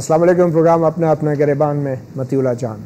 अस्सलाम वालेकुम। प्रोग्राम अपना अपना गिरबान में मतीउल्लाह जान।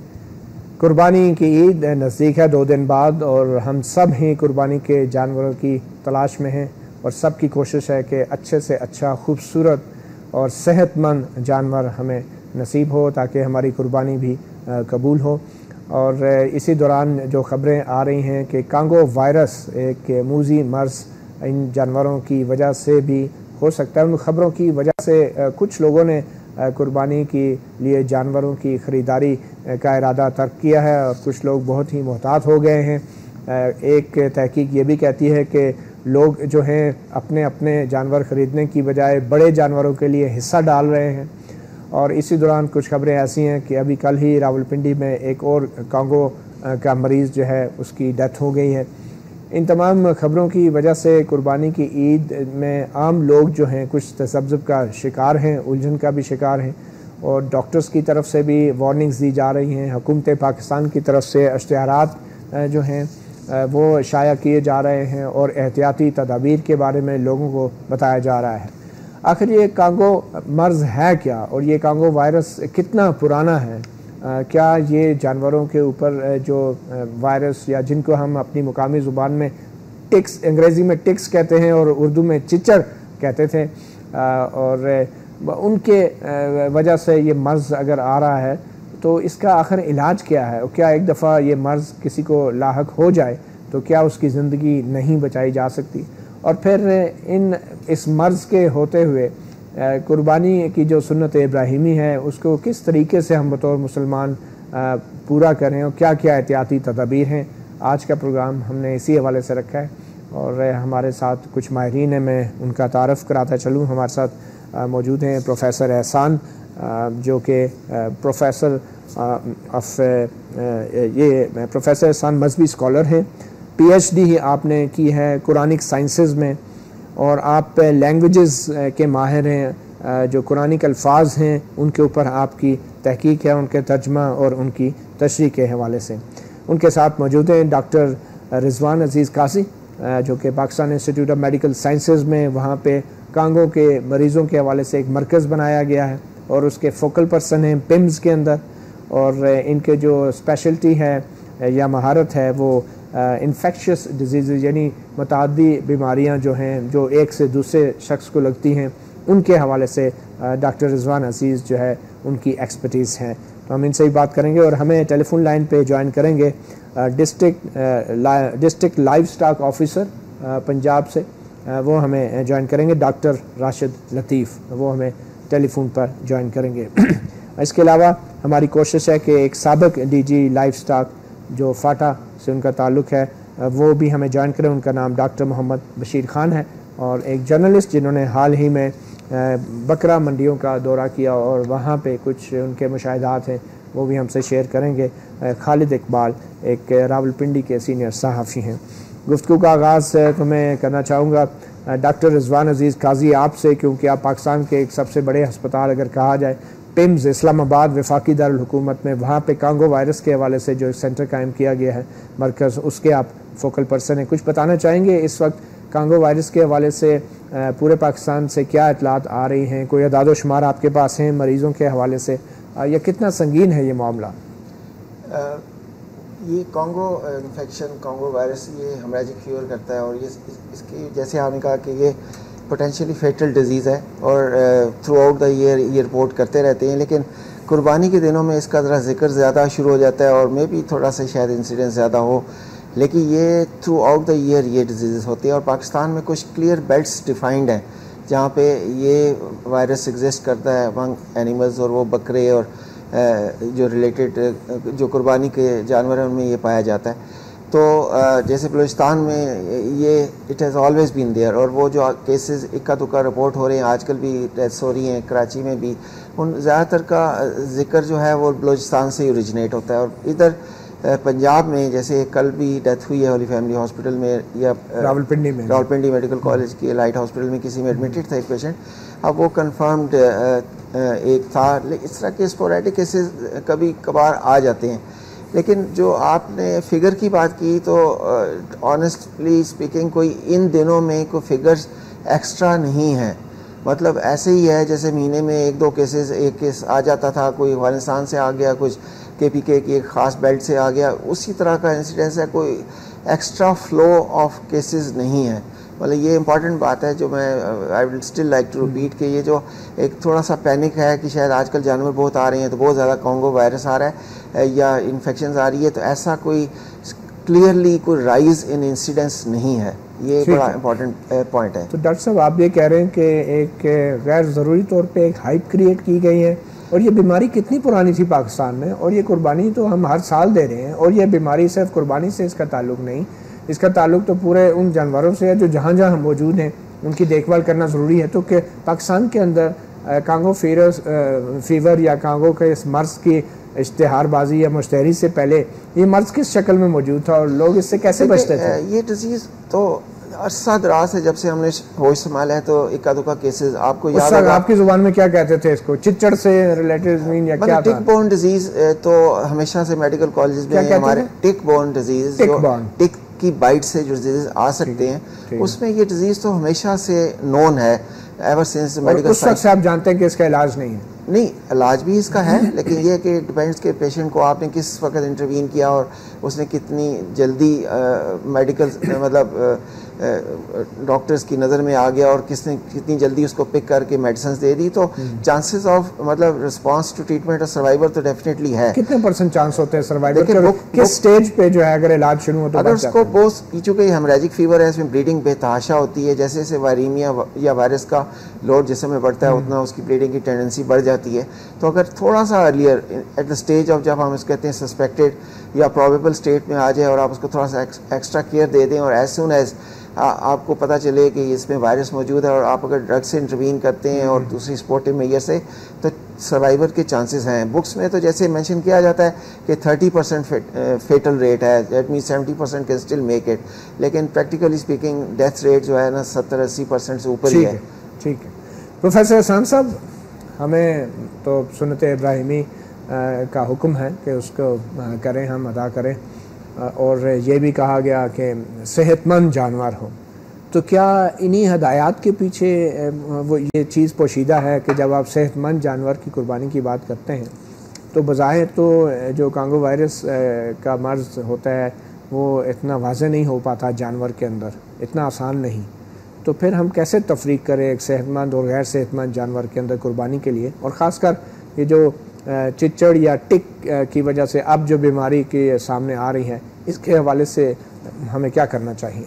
कुर्बानी की ईद नज़दीक है 2 दिन बाद, और हम सब ही कुर्बानी के जानवरों की तलाश में हैं और सब की कोशिश है कि अच्छे से अच्छा खूबसूरत और सेहतमंद जानवर हमें नसीब हो ताकि हमारी कुर्बानी भी कबूल हो। और इसी दौरान जो ख़बरें आ रही हैं कि कांगो वायरस एक मूजी मर्ज़ इन जानवरों की वजह से भी हो सकता है, उन ख़बरों की वजह से कुछ लोगों ने कुर्बानी के लिए जानवरों की ख़रीदारी का इरादा तर्क किया है और कुछ लोग बहुत ही मोहतात हो गए हैं। एक तहकीक ये भी कहती है कि लोग जो हैं अपने अपने जानवर ख़रीदने की बजाय बड़े जानवरों के लिए हिस्सा डाल रहे हैं। और इसी दौरान कुछ ख़बरें ऐसी हैं कि अभी कल ही रावलपिंडी में एक और कांगो का मरीज़ जो है उसकी डेथ हो गई है। इन तमाम ख़बरों की वजह से कुर्बानी की ईद में आम लोग जो हैं कुछ तसब्ज़ुब का शिकार हैं, उलझन का भी शिकार हैं, और डॉक्टर्स की तरफ से भी वार्निंग्स दी जा रही हैं। हुकूमत पाकिस्तान की तरफ से इश्तिहारात जो हैं वो शाया किए जा रहे हैं और एहतियाती तदाबीर के बारे में लोगों को बताया जा रहा है। आखिर ये कांगो मर्ज़ है क्या, और ये कांगो वायरस कितना पुराना है? क्या ये जानवरों के ऊपर जो वायरस या जिनको हम अपनी मुकामी ज़ुबान में टिक्स, अंग्रेज़ी में टिक्स कहते हैं और उर्दू में चिचड़ कहते थे, और उनके वजह से ये मर्ज़ अगर आ रहा है तो इसका आखिर इलाज क्या है? और क्या एक दफ़ा ये मर्ज़ किसी को लाहक हो जाए तो क्या उसकी ज़िंदगी नहीं बचाई जा सकती? और फिर इस मर्ज़ के होते हुए कुर्बानी की जो सुन्नत इब्राहिमी है उसको किस तरीके से हम बतौर मुसलमान पूरा करें और क्या क्या एहतियाती तदाबीर हैं, आज का प्रोग्राम हमने इसी हवाले से रखा है। और हमारे साथ कुछ माहिरीन हैं, मैं उनका तारफ़ कराता चलूँ। हमारे साथ मौजूद हैं प्रोफेसर एहसान, जो कि प्रोफेसर प्रोफेसर एहसान मजहबी स्कॉलर हैं। PhD आपने की है कुरानिक साइंसेज़ में, और आप लैंग्वेजेस के माहिर हैं। जो कुरानिक अल्फाज हैं उनके ऊपर आपकी तहकीक है, उनके तर्जमा और उनकी तशरीह के हवाले से। उनके साथ मौजूद हैं डॉक्टर रिजवान अजीज़ काजी, जो कि Pakistan Institute of Medical Sciences में वहाँ पे कांगो के मरीज़ों के हवाले से एक मरकज़ बनाया गया है और उसके फोकल पर्सन हैं पिम्स के अंदर। और इनके जो स्पेशलिटी है या महारत है वो इन्फेक्शियस डिजीज़ यानी मुतादी बीमारियां जो हैं जो एक से दूसरे शख्स को लगती हैं, उनके हवाले से डॉक्टर रिजवान अजीज़ जो है उनकी एक्सपर्टीज़ हैं। तो हम इनसे ही बात करेंगे और हमें टेलीफोन लाइन पे ज्वाइन करेंगे district livestock officer Punjab से, वो हमें ज्वाइन करेंगे। डॉक्टर राशिद लतीफ़, वो हमें टेलीफोन पर ज्वाइन करेंगे। इसके अलावा हमारी कोशिश है कि एक साबिक DG लाइव स्टॉक जो फाटा से उनका ताल्लुक़ है वो भी हमें ज्वाइन करें। उनका नाम डॉक्टर मोहम्मद बशीर खान है, और एक जर्नलिस्ट जिन्होंने हाल ही में बकरा मंडियों का दौरा किया और वहाँ पे कुछ उनके मुशाहिदात हैं वो भी हमसे शेयर करेंगे। खालिद इकबाल एक रावलपिंडी के सीनियर सहाफ़ी हैं। गुफ्तगू का आगाज़ तो मैं करना चाहूँगा डॉक्टर रिजवान अजीज़ काजी आपसे, क्योंकि आप पाकिस्तान के एक सबसे बड़े अस्पताल अगर कहा जाए पिम्स इस्लामाबाद वफाकी दारुल हुकूमत में, वहाँ पे कांगो वायरस के हवाले से जो सेंटर कायम किया गया है मरकज़, उसके आप फोकल पर्सन हैं। कुछ बताना चाहेंगे इस वक्त कांगो वायरस के हवाले से पूरे पाकिस्तान से क्या इतलात आ रही हैं? कोई अदाद शुमार आपके पास हैं मरीज़ों के हवाले से, या कितना संगीन है ये मामला? ये कांगो इन्फेक्शन, कांगो वायरस ये हेमरेजिक फीवर करता है, और ये इसकी जैसे आपने कहा कि ये पोटेंशियली फेटल डिजीज़ है और थ्रू आउट द ईयर ये रिपोर्ट करते रहते हैं, लेकिन कुर्बानी के दिनों में इसका ज़रा जिक्र ज़्यादा शुरू हो जाता है और मे भी थोड़ा सा शायद इंसिडेंस ज़्यादा हो, लेकिन ये थ्रू आउट द ईयर ये डिजीज़ होती है। और पाकिस्तान में कुछ क्लियर बेल्ट्स डिफाइंड हैं जहाँ पे ये वायरस एग्जिस्ट करता है अमंग एनिमल्स, और वो बकरे और जो रिलेटेड जो कुर्बानी के जानवर हैं उनमें ये पाया जाता है। तो जैसे बलूचिस्तान में ये it has always been there, और वो जो केसेस इक्का दुक्का रिपोर्ट हो रहे हैं, आजकल भी डेथ्स हो रही हैं कराची में भी, उन ज़्यादातर का जिक्र जो है वो बलूचिस्तान से ही ओरिजिनेट होता है। और इधर पंजाब में जैसे कल भी डेथ हुई है होली फैमिली हॉस्पिटल में, या रावलपिंडी मेडिकल कॉलेज के लाइट हॉस्पिटल में किसी में एडमिटेड था एक पेशेंट। अब वो कन्फर्म्ड एक था। इस तरह के स्पोरेडिक केसेस कभी कभार आ जाते हैं, लेकिन जो आपने फिगर की बात की तो ऑनेस्टली स्पीकिंग कोई इन दिनों में कोई फिगर्स एक्स्ट्रा नहीं है। मतलब ऐसे ही है जैसे महीने में 1-2 केसेस, एक केस आ जाता था, कोई अफगानिस्तान से आ गया, कुछ KPK की एक ख़ास बेल्ट से आ गया, उसी तरह का इंसिडेंस है, कोई एक्स्ट्रा फ्लो ऑफ केसेस नहीं है। मतलब ये इंपॉर्टेंट बात है जो मैं I will still like to repeat कि ये जो एक थोड़ा सा पैनिक है कि शायद आजकल जानवर बहुत आ रहे हैं तो बहुत ज़्यादा कॉन्गो वायरस आ रहा है या इन्फेक्शन आ रही है, तो ऐसा कोई क्लियरली कोई राइज इन इंसिडेंस नहीं है। ये बड़ा इंपॉर्टेंट पॉइंट है। तो डॉक्टर साहब आप ये कह रहे हैं कि एक गैर ज़रूरी तौर पे एक हाइप क्रिएट की गई है, और ये बीमारी कितनी पुरानी थी पाकिस्तान में, और ये कुर्बानी तो हम हर साल दे रहे हैं, और ये बीमारी सिर्फ कुर्बानी से इसका ताल्लुक नहीं, इसका ताल्लुक तो पूरे उन जानवरों से है जो जहाँ जहाँ मौजूद हैं, उनकी देखभाल करना ज़रूरी है। तो कि पाकिस्तान के अंदर कांगो फीवर या कांगो के इस मर्ज़ की इश्तिहारबाजी या मुश्तहरी से पहले ये मर्ज़ किस शक्ल में मौजूद था और लोग इससे कैसे बचते थे? ये डिजीज़ तो अरसा दराज है जब से हमने होश संभाला है, तो इक्का दुक्का केसेस आपको याद होगा। आपकी जुबान में क्या कहते थे इसको, चिच्चड़ से रिलेटेड मीन या क्या था? टिक बोर्न डिजीज तो हमेशा से मेडिकल कॉलेज में हमारे टिक बोर्न डिजीज, टिक की बाइट से जो डिजीज आ सकते हैं, उसमें ये डिजीज तो हमेशा से नोन है एवर सिंस मेडिकल। उस वक्त से आप जानते हैं कि इसका इलाज नहीं है? नहीं, इलाज भी इसका है, लेकिन ये कि डिपेंड्स के पेशेंट को आपने किस वक्त इंटरवीन किया और उसने कितनी जल्दी मेडिकल मतलब डॉक्टर्स की नज़र में आ गया और किसने कितनी जल्दी उसको पिक करके मेडिसिन दे दी, तो चांसेस ऑफ मतलब रिस्पांस टू ट्रीटमेंट और सर्वाइवल तो डेफिनेटली है। कितने % चांस होते हैं सर्वाइवल के? किस स्टेज पे जो है अगर इलाज शुरू हो तो? अगर उसको बहुत, चूँकि हेमरेजिक फीवर है, इसमें ब्लीडिंग बेतहाशा होती है, जैसे जैसे वायरीमिया या वायरस का लोड जिसम में बढ़ता है उतना उसकी ब्लीडिंग की टेंडेंसी बढ़ जाती है। तो अगर थोड़ा सा earlier at the stage of जब हम इसको कहते हैं सस्पेक्टेड या प्रोबेबल स्टेट में आ जाए और आप उसको थोड़ा सा एक्स्ट्रा केयर दे दें और एज सुन एज आपको पता चले कि इसमें वायरस मौजूद है और आप अगर ड्रग से इंटरवीन करते हैं और दूसरी सपोर्टिव मेजर से, तो सर्वाइवर के चांसेस हैं। बुक्स में तो जैसे मेंशन किया जाता है कि 30% फेटल रेट है, that mean 70% can still make it, लेकिन प्रैक्टिकली स्पीकिंग डेथ रेट जो है ना 70-80% से ऊपर ही है। ठीक है प्रोफेसर हसन साहब, हमें तो सुन्नत इब्राहिमी का हुक्म है कि उसको करें, हम अदा करें, और ये भी कहा गया कि सेहतमंद जानवर हो, तो क्या इन्हीं हदायत के पीछे वो ये चीज़ पोशीदा है कि जब आप सेहतमंद जानवर की कुर्बानी की बात करते हैं तो बज़ाहिर तो जो कांगो वायरस का मर्ज़ होता है वो इतना वाज़ेह नहीं हो पाता जानवर के अंदर, इतना आसान नहीं, तो फिर हम कैसे तफरीक करें एक सेहतमंद और गैर सेहतमंद जानवर के अंदर कुर्बानी के लिए? और ख़ासकर ये जो चिच्चड़ या टिक की वजह से अब जो बीमारी के सामने आ रही है, इसके हवाले से हमें क्या करना चाहिए?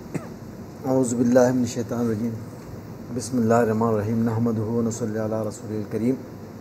औज़ु बिल्लाहि मिनश शैतानिर रजीम, बिस्मिल्लाहिर्रहमानिर्रहीम, नहमदुहु व नसल्ली अला रसूलिल करीम।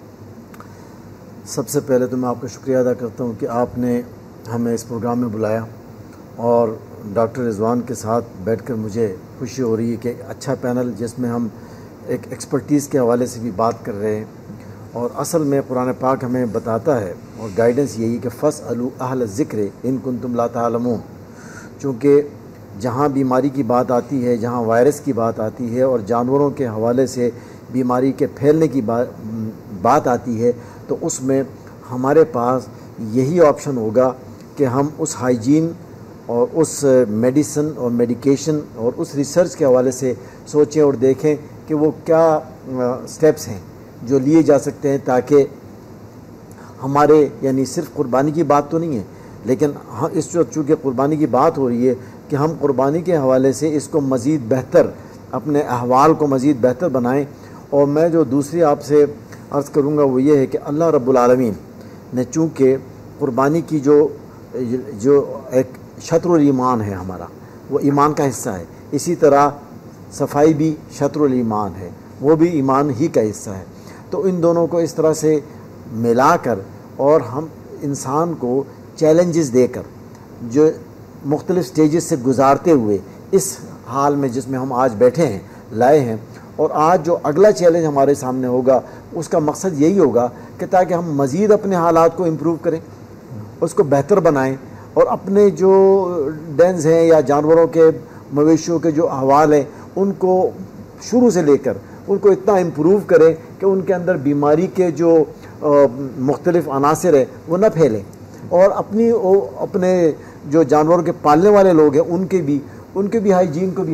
सबसे पहले तो मैं आपका शुक्रिया अदा करता हूँ कि आपने हमें इस प्रोग्राम में बुलाया और डॉक्टर रिजवान के साथ बैठकर मुझे खुशी हो रही है कि अच्छा पैनल जिसमें हम एक एक्सपर्टीज़ के हवाले से भी बात कर रहे हैं। और असल में कुरान पाक हमें बताता है और गाइडेंस यही कि फ़स्अलू अहल ज़िक्र इन कुंतुम ला तालमून, चूँकि जहाँ बीमारी की बात आती है, जहाँ वायरस की बात आती है और जानवरों के हवाले से बीमारी के फैलने की बात आती है, तो उसमें हमारे पास यही ऑप्शन होगा कि हम उस हाइजीन और उस मेडिसिन और मेडिकेशन और उस रिसर्च के हवाले से सोचें और देखें कि वो क्या स्टेप्स हैं जो लिए जा सकते हैं, ताकि हमारे यानी सिर्फ कुर्बानी की बात तो नहीं है, लेकिन हाँ इस चूँकि कुर्बानी की बात हो रही है कि हम कुर्बानी के हवाले से इसको मज़ीद बेहतर, अपने अहवाल को मज़ीद बेहतर बनाएं। और मैं जो दूसरी आपसे अर्ज़ करूँगा वो ये है कि अल्लाह रब्बुल आलमीन ने चूँकि कुर्बानी की जो एक शत्रुल ईमान है हमारा, वो ईमान का हिस्सा है, इसी तरह सफाई भी शत्रुल ईमान है, वो भी ईमान ही का हिस्सा है। तो इन दोनों को इस तरह से मिलाकर और हम इंसान को चैलेंजेस देकर जो मुख्तलिफ़ स्टेजेस से गुज़ारते हुए इस हाल में जिसमें हम आज बैठे हैं लाए हैं, और आज जो अगला चैलेंज हमारे सामने होगा उसका मकसद यही होगा कि ताकि हम मज़ीद अपने हालात को इम्प्रूव करें, उसको बेहतर बनाएं और अपने जो डेंस हैं या जानवरों के मवेशियों के जो अहवाल हैं उनको शुरू से लेकर उनको इतना इम्प्रूव करें कि उनके अंदर बीमारी के जो मुख्तलिफ़ अनासर हैं वो न फैलें, और अपने जो जानवरों के पालने वाले लोग हैं उनके भी हाइजीन को भी हम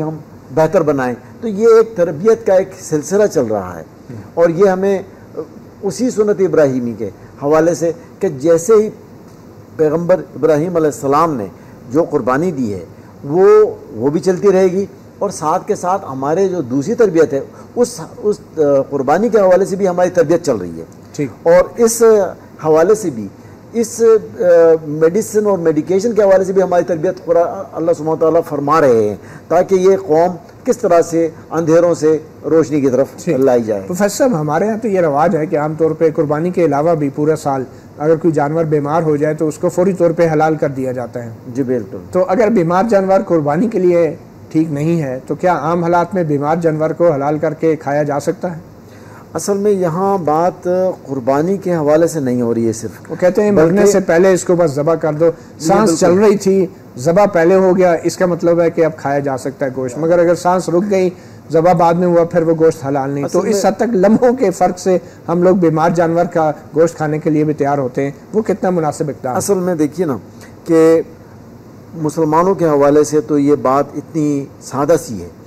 बेहतर बनाएं। तो ये एक तरबियत का एक सिलसिला चल रहा है और ये हमें उसी सुन्नत इब्राहीमी के हवाले से कि जैसे ही पैगंबर इब्राहीम अलैहिस्सलाम ने जो कुर्बानी दी है वो भी चलती रहेगी और साथ के साथ हमारे जो दूसरी तरबियत है उस कुर्बानी के हवाले से भी हमारी तरबियत चल रही है। ठीक। और इस हवाले से भी इस मेडिसिन और मेडिकेशन के हवाले से भी हमारी तरबियत अल्लाह सुब्हानहू व तआला फरमा रहे हैं ताकि ये कौम किस तरह से अंधेरों से रोशनी की तरफ लाई जाए। प्रोफेसर साहब, हमारे यहाँ तो ये रवाज है कि आमतौर पे कुर्बानी के अलावा भी पूरा साल अगर कोई जानवर बीमार हो जाए तो उसको फौरी तौर पे हलाल कर दिया जाता है। जी बिल्कुल। तो अगर बीमार जानवर कुर्बानी के लिए ठीक नहीं है तो क्या आम हालात में बीमार जानवर को हलाल करके खाया जा सकता है? असल में यहाँ बात कुर्बानी के हवाले से नहीं हो रही है सिर्फ। वो कहते हैं मरने से पहले इसको बस ज़बह कर दो, सांस चल रही थी, ज़बह पहले हो गया, इसका मतलब है कि अब खाया जा सकता है गोश्त। मगर अगर सांस रुक गई, ज़बह बाद में हुआ, फिर वो गोश्त हलाल नहीं। तो इस हद तक लम्हों के फ़र्क से हम लोग बीमार जानवर का गोश्त खाने के लिए भी तैयार होते हैं, वो कितना मुनासिब इक़दाम? असल में देखिए ना कि मुसलमानों के हवाले से तो ये बात इतनी सादा सी है,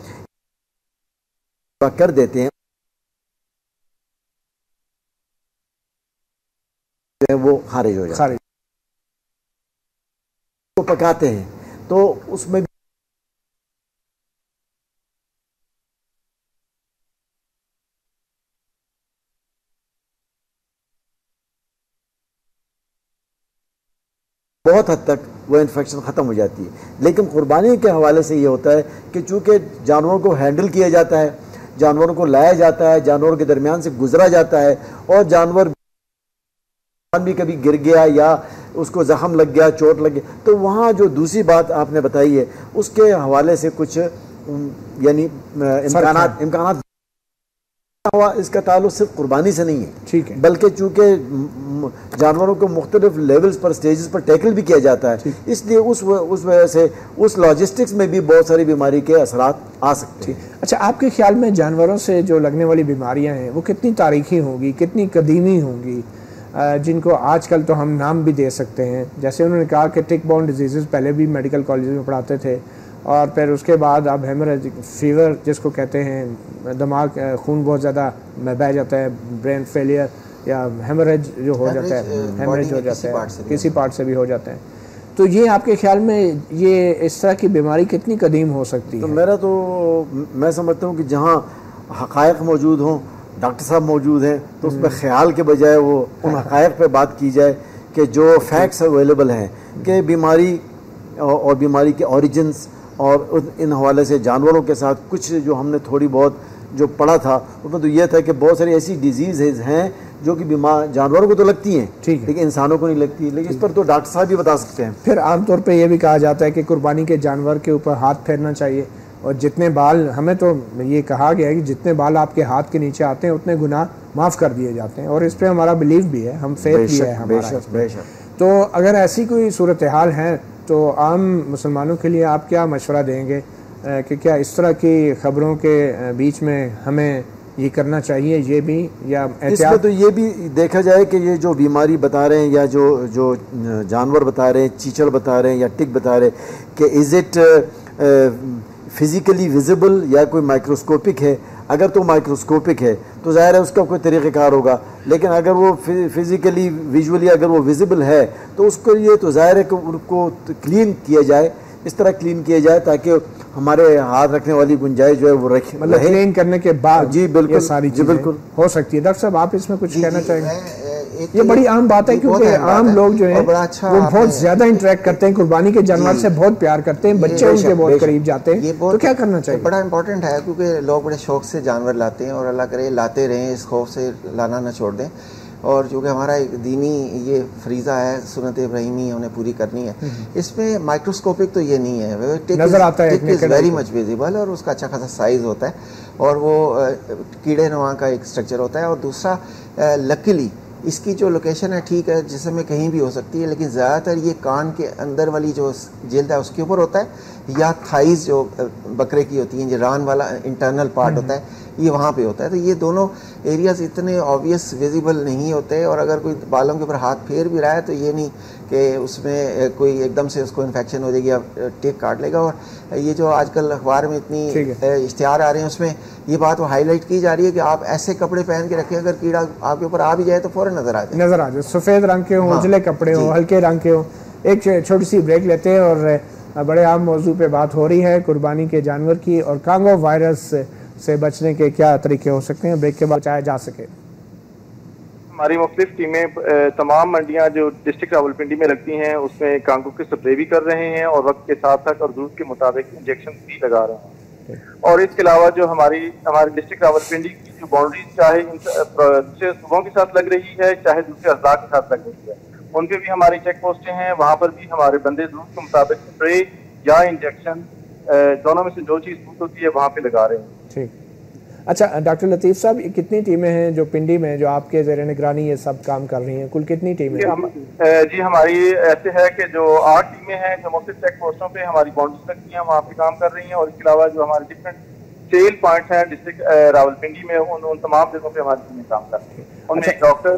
कर देते हैं वो खारिज हो जाता है। तो पकाते हैं तो उसमें बहुत हद तक वो इन्फेक्शन ख़त्म हो जाती है। लेकिन कुर्बानी के हवाले से ये होता है कि चूँकि जानवरों को हैंडल किया जाता है, जानवरों को लाया जाता है, जानवरों के दरमियान से गुजरा जाता है और जानवर भी कभी गिर गया या उसको जख्म लग गया, चोट लग गया, तो वहाँ जो दूसरी बात आपने बताई है उसके हवाले से कुछ यानी इम्कानात इसका ताल्लुक सिर्फ कुर्बानी से नहीं है। ठीक है। बल्कि चूँकि जानवरों को मुख्तलिफ लेवल्स पर, स्टेजेस पर टैकल भी किया जाता है, इसलिए उस वजह से उस लॉजिस्टिक्स में भी बहुत सारी बीमारी के असरात आ सकते हैं। अच्छा, आपके ख्याल में जानवरों से जो लगने वाली बीमारियां हैं वो कितनी तारीखी होंगी, कितनी कदीमी होंगी, जिनको आजकल तो हम नाम भी दे सकते हैं? जैसे उन्होंने कहा कि टिक बॉर्न डिजीज़ पहले भी मेडिकल कॉलेज में पढ़ाते थे और फिर उसके बाद अब हेमरेजिक फीवर जिसको कहते हैं, दिमाग खून बहुत ज़्यादा बह जाता है, ब्रेन फेलियर या हेमरेज जो हो जाता है, हेमरेज हो जाता है, किसी पार्ट से भी हो जाता है। तो ये आपके ख्याल में ये इस तरह की बीमारी कितनी कदीम हो सकती है? तो मैं समझता हूँ कि जहाँ हक़ाइक़ मौजूद हों, डॉक्टर साहब मौजूद हैं, तो उस पर ख्याल के बजाय वो उन हक़ाइक़ पे बात की जाए कि जो फैक्ट्स अवेलेबल हैं कि बीमारी और बीमारी के ओरिजिन्स और इन हवाले से जानवरों के साथ कुछ जो हमने थोड़ी बहुत जो पढ़ा था उसमें तो ये था कि बहुत सारी ऐसी डिजीज़ हैं जो कि बीमार जानवरों को तो लगती हैं, ठीक है, लेकिन इंसानों को नहीं लगती। लेकिन इस पर तो डॉक्टर साहब भी बता सकते हैं। फिर आमतौर पर यह भी कहा जाता है कि कुर्बानी के जानवर के ऊपर हाथ फेरना चाहिए और जितने बाल, हमें तो ये कहा गया है कि जितने बाल आपके हाथ के नीचे आते हैं उतने गुनाह माफ़ कर दिए जाते हैं और इस पर हमारा बिलीव भी है, हम फेथ भी है हमारा। तो अगर ऐसी कोई सूरत हाल है तो आम मुसलमानों के लिए आप क्या मशवरा देंगे कि क्या इस तरह की ख़बरों के बीच में हमें ये करना चाहिए, ये भी, या इसमें तो ये भी देखा जाए कि ये जो बीमारी बता रहे हैं या जो जानवर बता रहे हैं, चीचड़ बता रहे हैं या टिक बता रहे हैं कि इज़ इट फिज़िकली विजिबल या कोई माइक्रोस्कोपिक है? अगर तो माइक्रोस्कोपिक है तो ज़ाहिर है उसका कोई तरीक़ेकार होगा, लेकिन अगर वो फिज़िकली विजुअली अगर वो विजिबल है तो उसको ये तो ज़ाहिर है कि उनको क्लीन किया जाए, इस तरह क्लीन किया जाए ताकि हमारे हाथ रखने वाली गुंजाइश जो है वो रखे, मतलब क्लीन करने के बाद। जी बिल्कुल, सारी जी बिल्कुल हो सकती है। डॉक्टर साहब, आप इसमें कुछ कहना चाहेंगे? ये बड़ी आम बात है क्योंकि आम लोग जो है वो बहुत ज्यादा इंटरेक्ट करते हैं, कुर्बानी के जानवर से बहुत प्यार करते हैं, बच्चे उनके बहुत करीब जाते हैं, तो क्या करना चाहिए? बड़ा इंपॉर्टेंट है क्योंकि लोग बड़े शौक से जानवर लाते हैं और अल्लाह करे लाते रहें, इस खौफ से लाना ना छोड़ दें। और जो कि हमारा एक दीनी ये फरीज़ा है, सुन्नत इब्राहीमी हमने पूरी करनी है। इसमें माइक्रोस्कोपिक तो ये नहीं है, नजर आता है, tick is very much visible और उसका अच्छा खासा साइज़ होता है और वो कीड़े नुमा का एक स्ट्रक्चर होता है। और दूसरा, लकीली इसकी जो लोकेशन है ठीक है, जिसमें कहीं भी हो सकती है, लेकिन ज़्यादातर ये कान के अंदर वाली जो जिल्द है उसके ऊपर होता है या थाइज़ जो बकरे की होती हैं, जो रान वाला इंटरनल पार्ट होता है, ये वहाँ पे होता है। तो ये दोनों एरियाज इतने ऑब्वियस विजिबल नहीं होते, और अगर कोई बालों के ऊपर हाथ फेर भी रहा है तो ये नहीं कि उसमें कोई एकदम से उसको इन्फेक्शन हो जाएगी या टेक काट लेगा। और ये जो आजकल अखबार में इतनी इश्तिहार आ रहे हैं उसमें ये बात वो हाईलाइट की जा रही है कि आप ऐसे कपड़े पहन के रखें अगर कीड़ा आपके ऊपर आ भी जाए तो फौरन नजर आ जाए, सफ़ेद रंग के हों, उजले कपड़े हों, हल्के रंग के हों। एक छोटी सी ब्रेक लेते हैं और बड़े आम मौजू पे बात हो रही है कुर्बानी के जानवर की, और कांगो वायरस से बचने के क्या तरीके हो सकते हैं, ब्रेक के बाद बचाया जा सके। हमारी मुख्तलिफ टीमें तमाम मंडियां जो डिस्ट्रिक्ट रावलपिंडी में लगती हैं उसमें कांगो की स्प्रे भी कर रहे हैं और वक्त के साथ साथ और जरूरत के मुताबिक इंजेक्शन भी लगा रहे हैं। और इसके अलावा जो हमारी डिस्ट्रिक्ट रावलपिंडी की जो बाउंड्री चाहे दूसरे सूबों के साथ लग रही है चाहे दूसरे अजला के साथ लग रही है, उन पे भी हमारी चेक पोस्टें हैं, वहाँ पर भी हमारे बंदे जरूरत के मुताबिक स्प्रे या इंजेक्शन दोनों में से जो चीज़ सूट होती है वहाँ पे लगा रहे हैं। ठीक। अच्छा डॉक्टर लतीफ़ साहब, कितनी टीमें हैं जो पिंडी में जो आपके ज़ेर निगरानी ये सब काम कर रही हैं, कुल कितनी टीमें हैं? जी हमारी ऐसे है कि जो 8 टीमें हैं जो मुख्तलिफ चेक पोस्टों पे हमारी बाउंड्रीज लगती हैं वहाँ पे काम कर रही हैं, और इसके अलावा जो हमारे डिफरेंट सेल पॉइंट्स हैं डिस्ट्रिक्ट रावलपिंडी में उन तमाम जगहों पे हमारी टीमें काम कर रही हैं। उनमें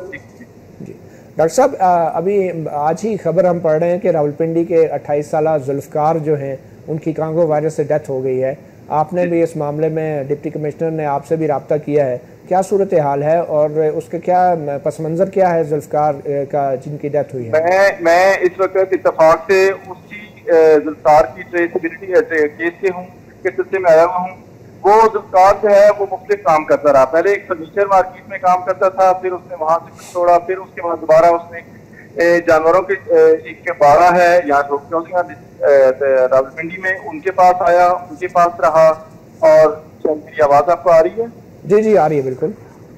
डॉक्टर साहब अभी आज ही खबर हम पढ़ रहे हैं कि रावलपिंडी के 28 साल जुल्फ़कार जो हैं उनकी कांगो वायरस से डेथ हो गई है। आपने भी इस मामले में डिप्टी कमिश्नर ने आपसे भी रब्ता किया है, क्या सूरत हाल है और उसके क्या पस मंज़र क्या है जुल्फ़कार का जिनकी डेथ हुई है? मैं इस वक्त इत्तफाक से उसी जुल्फ़कार की ट्रेसेबिलिटी केस से हूँ के सिलसिले में आया हुआ हूँ। वो जुल्फ़कार जो है वो मुख्तलिफ काम करता रहा, पहले एक फर्नीचर मार्केट में काम करता था, फिर उसने वहाँ से छोड़ा, फिर उसके बाद दोबारा उसने जानवरों के एक बाड़ा है यहाँ रावलपिंडी में उनके पास आया, उनके पास रहा। और मेरी आवाज आपको आ रही है? जी जी आ रही है बिल्कुल।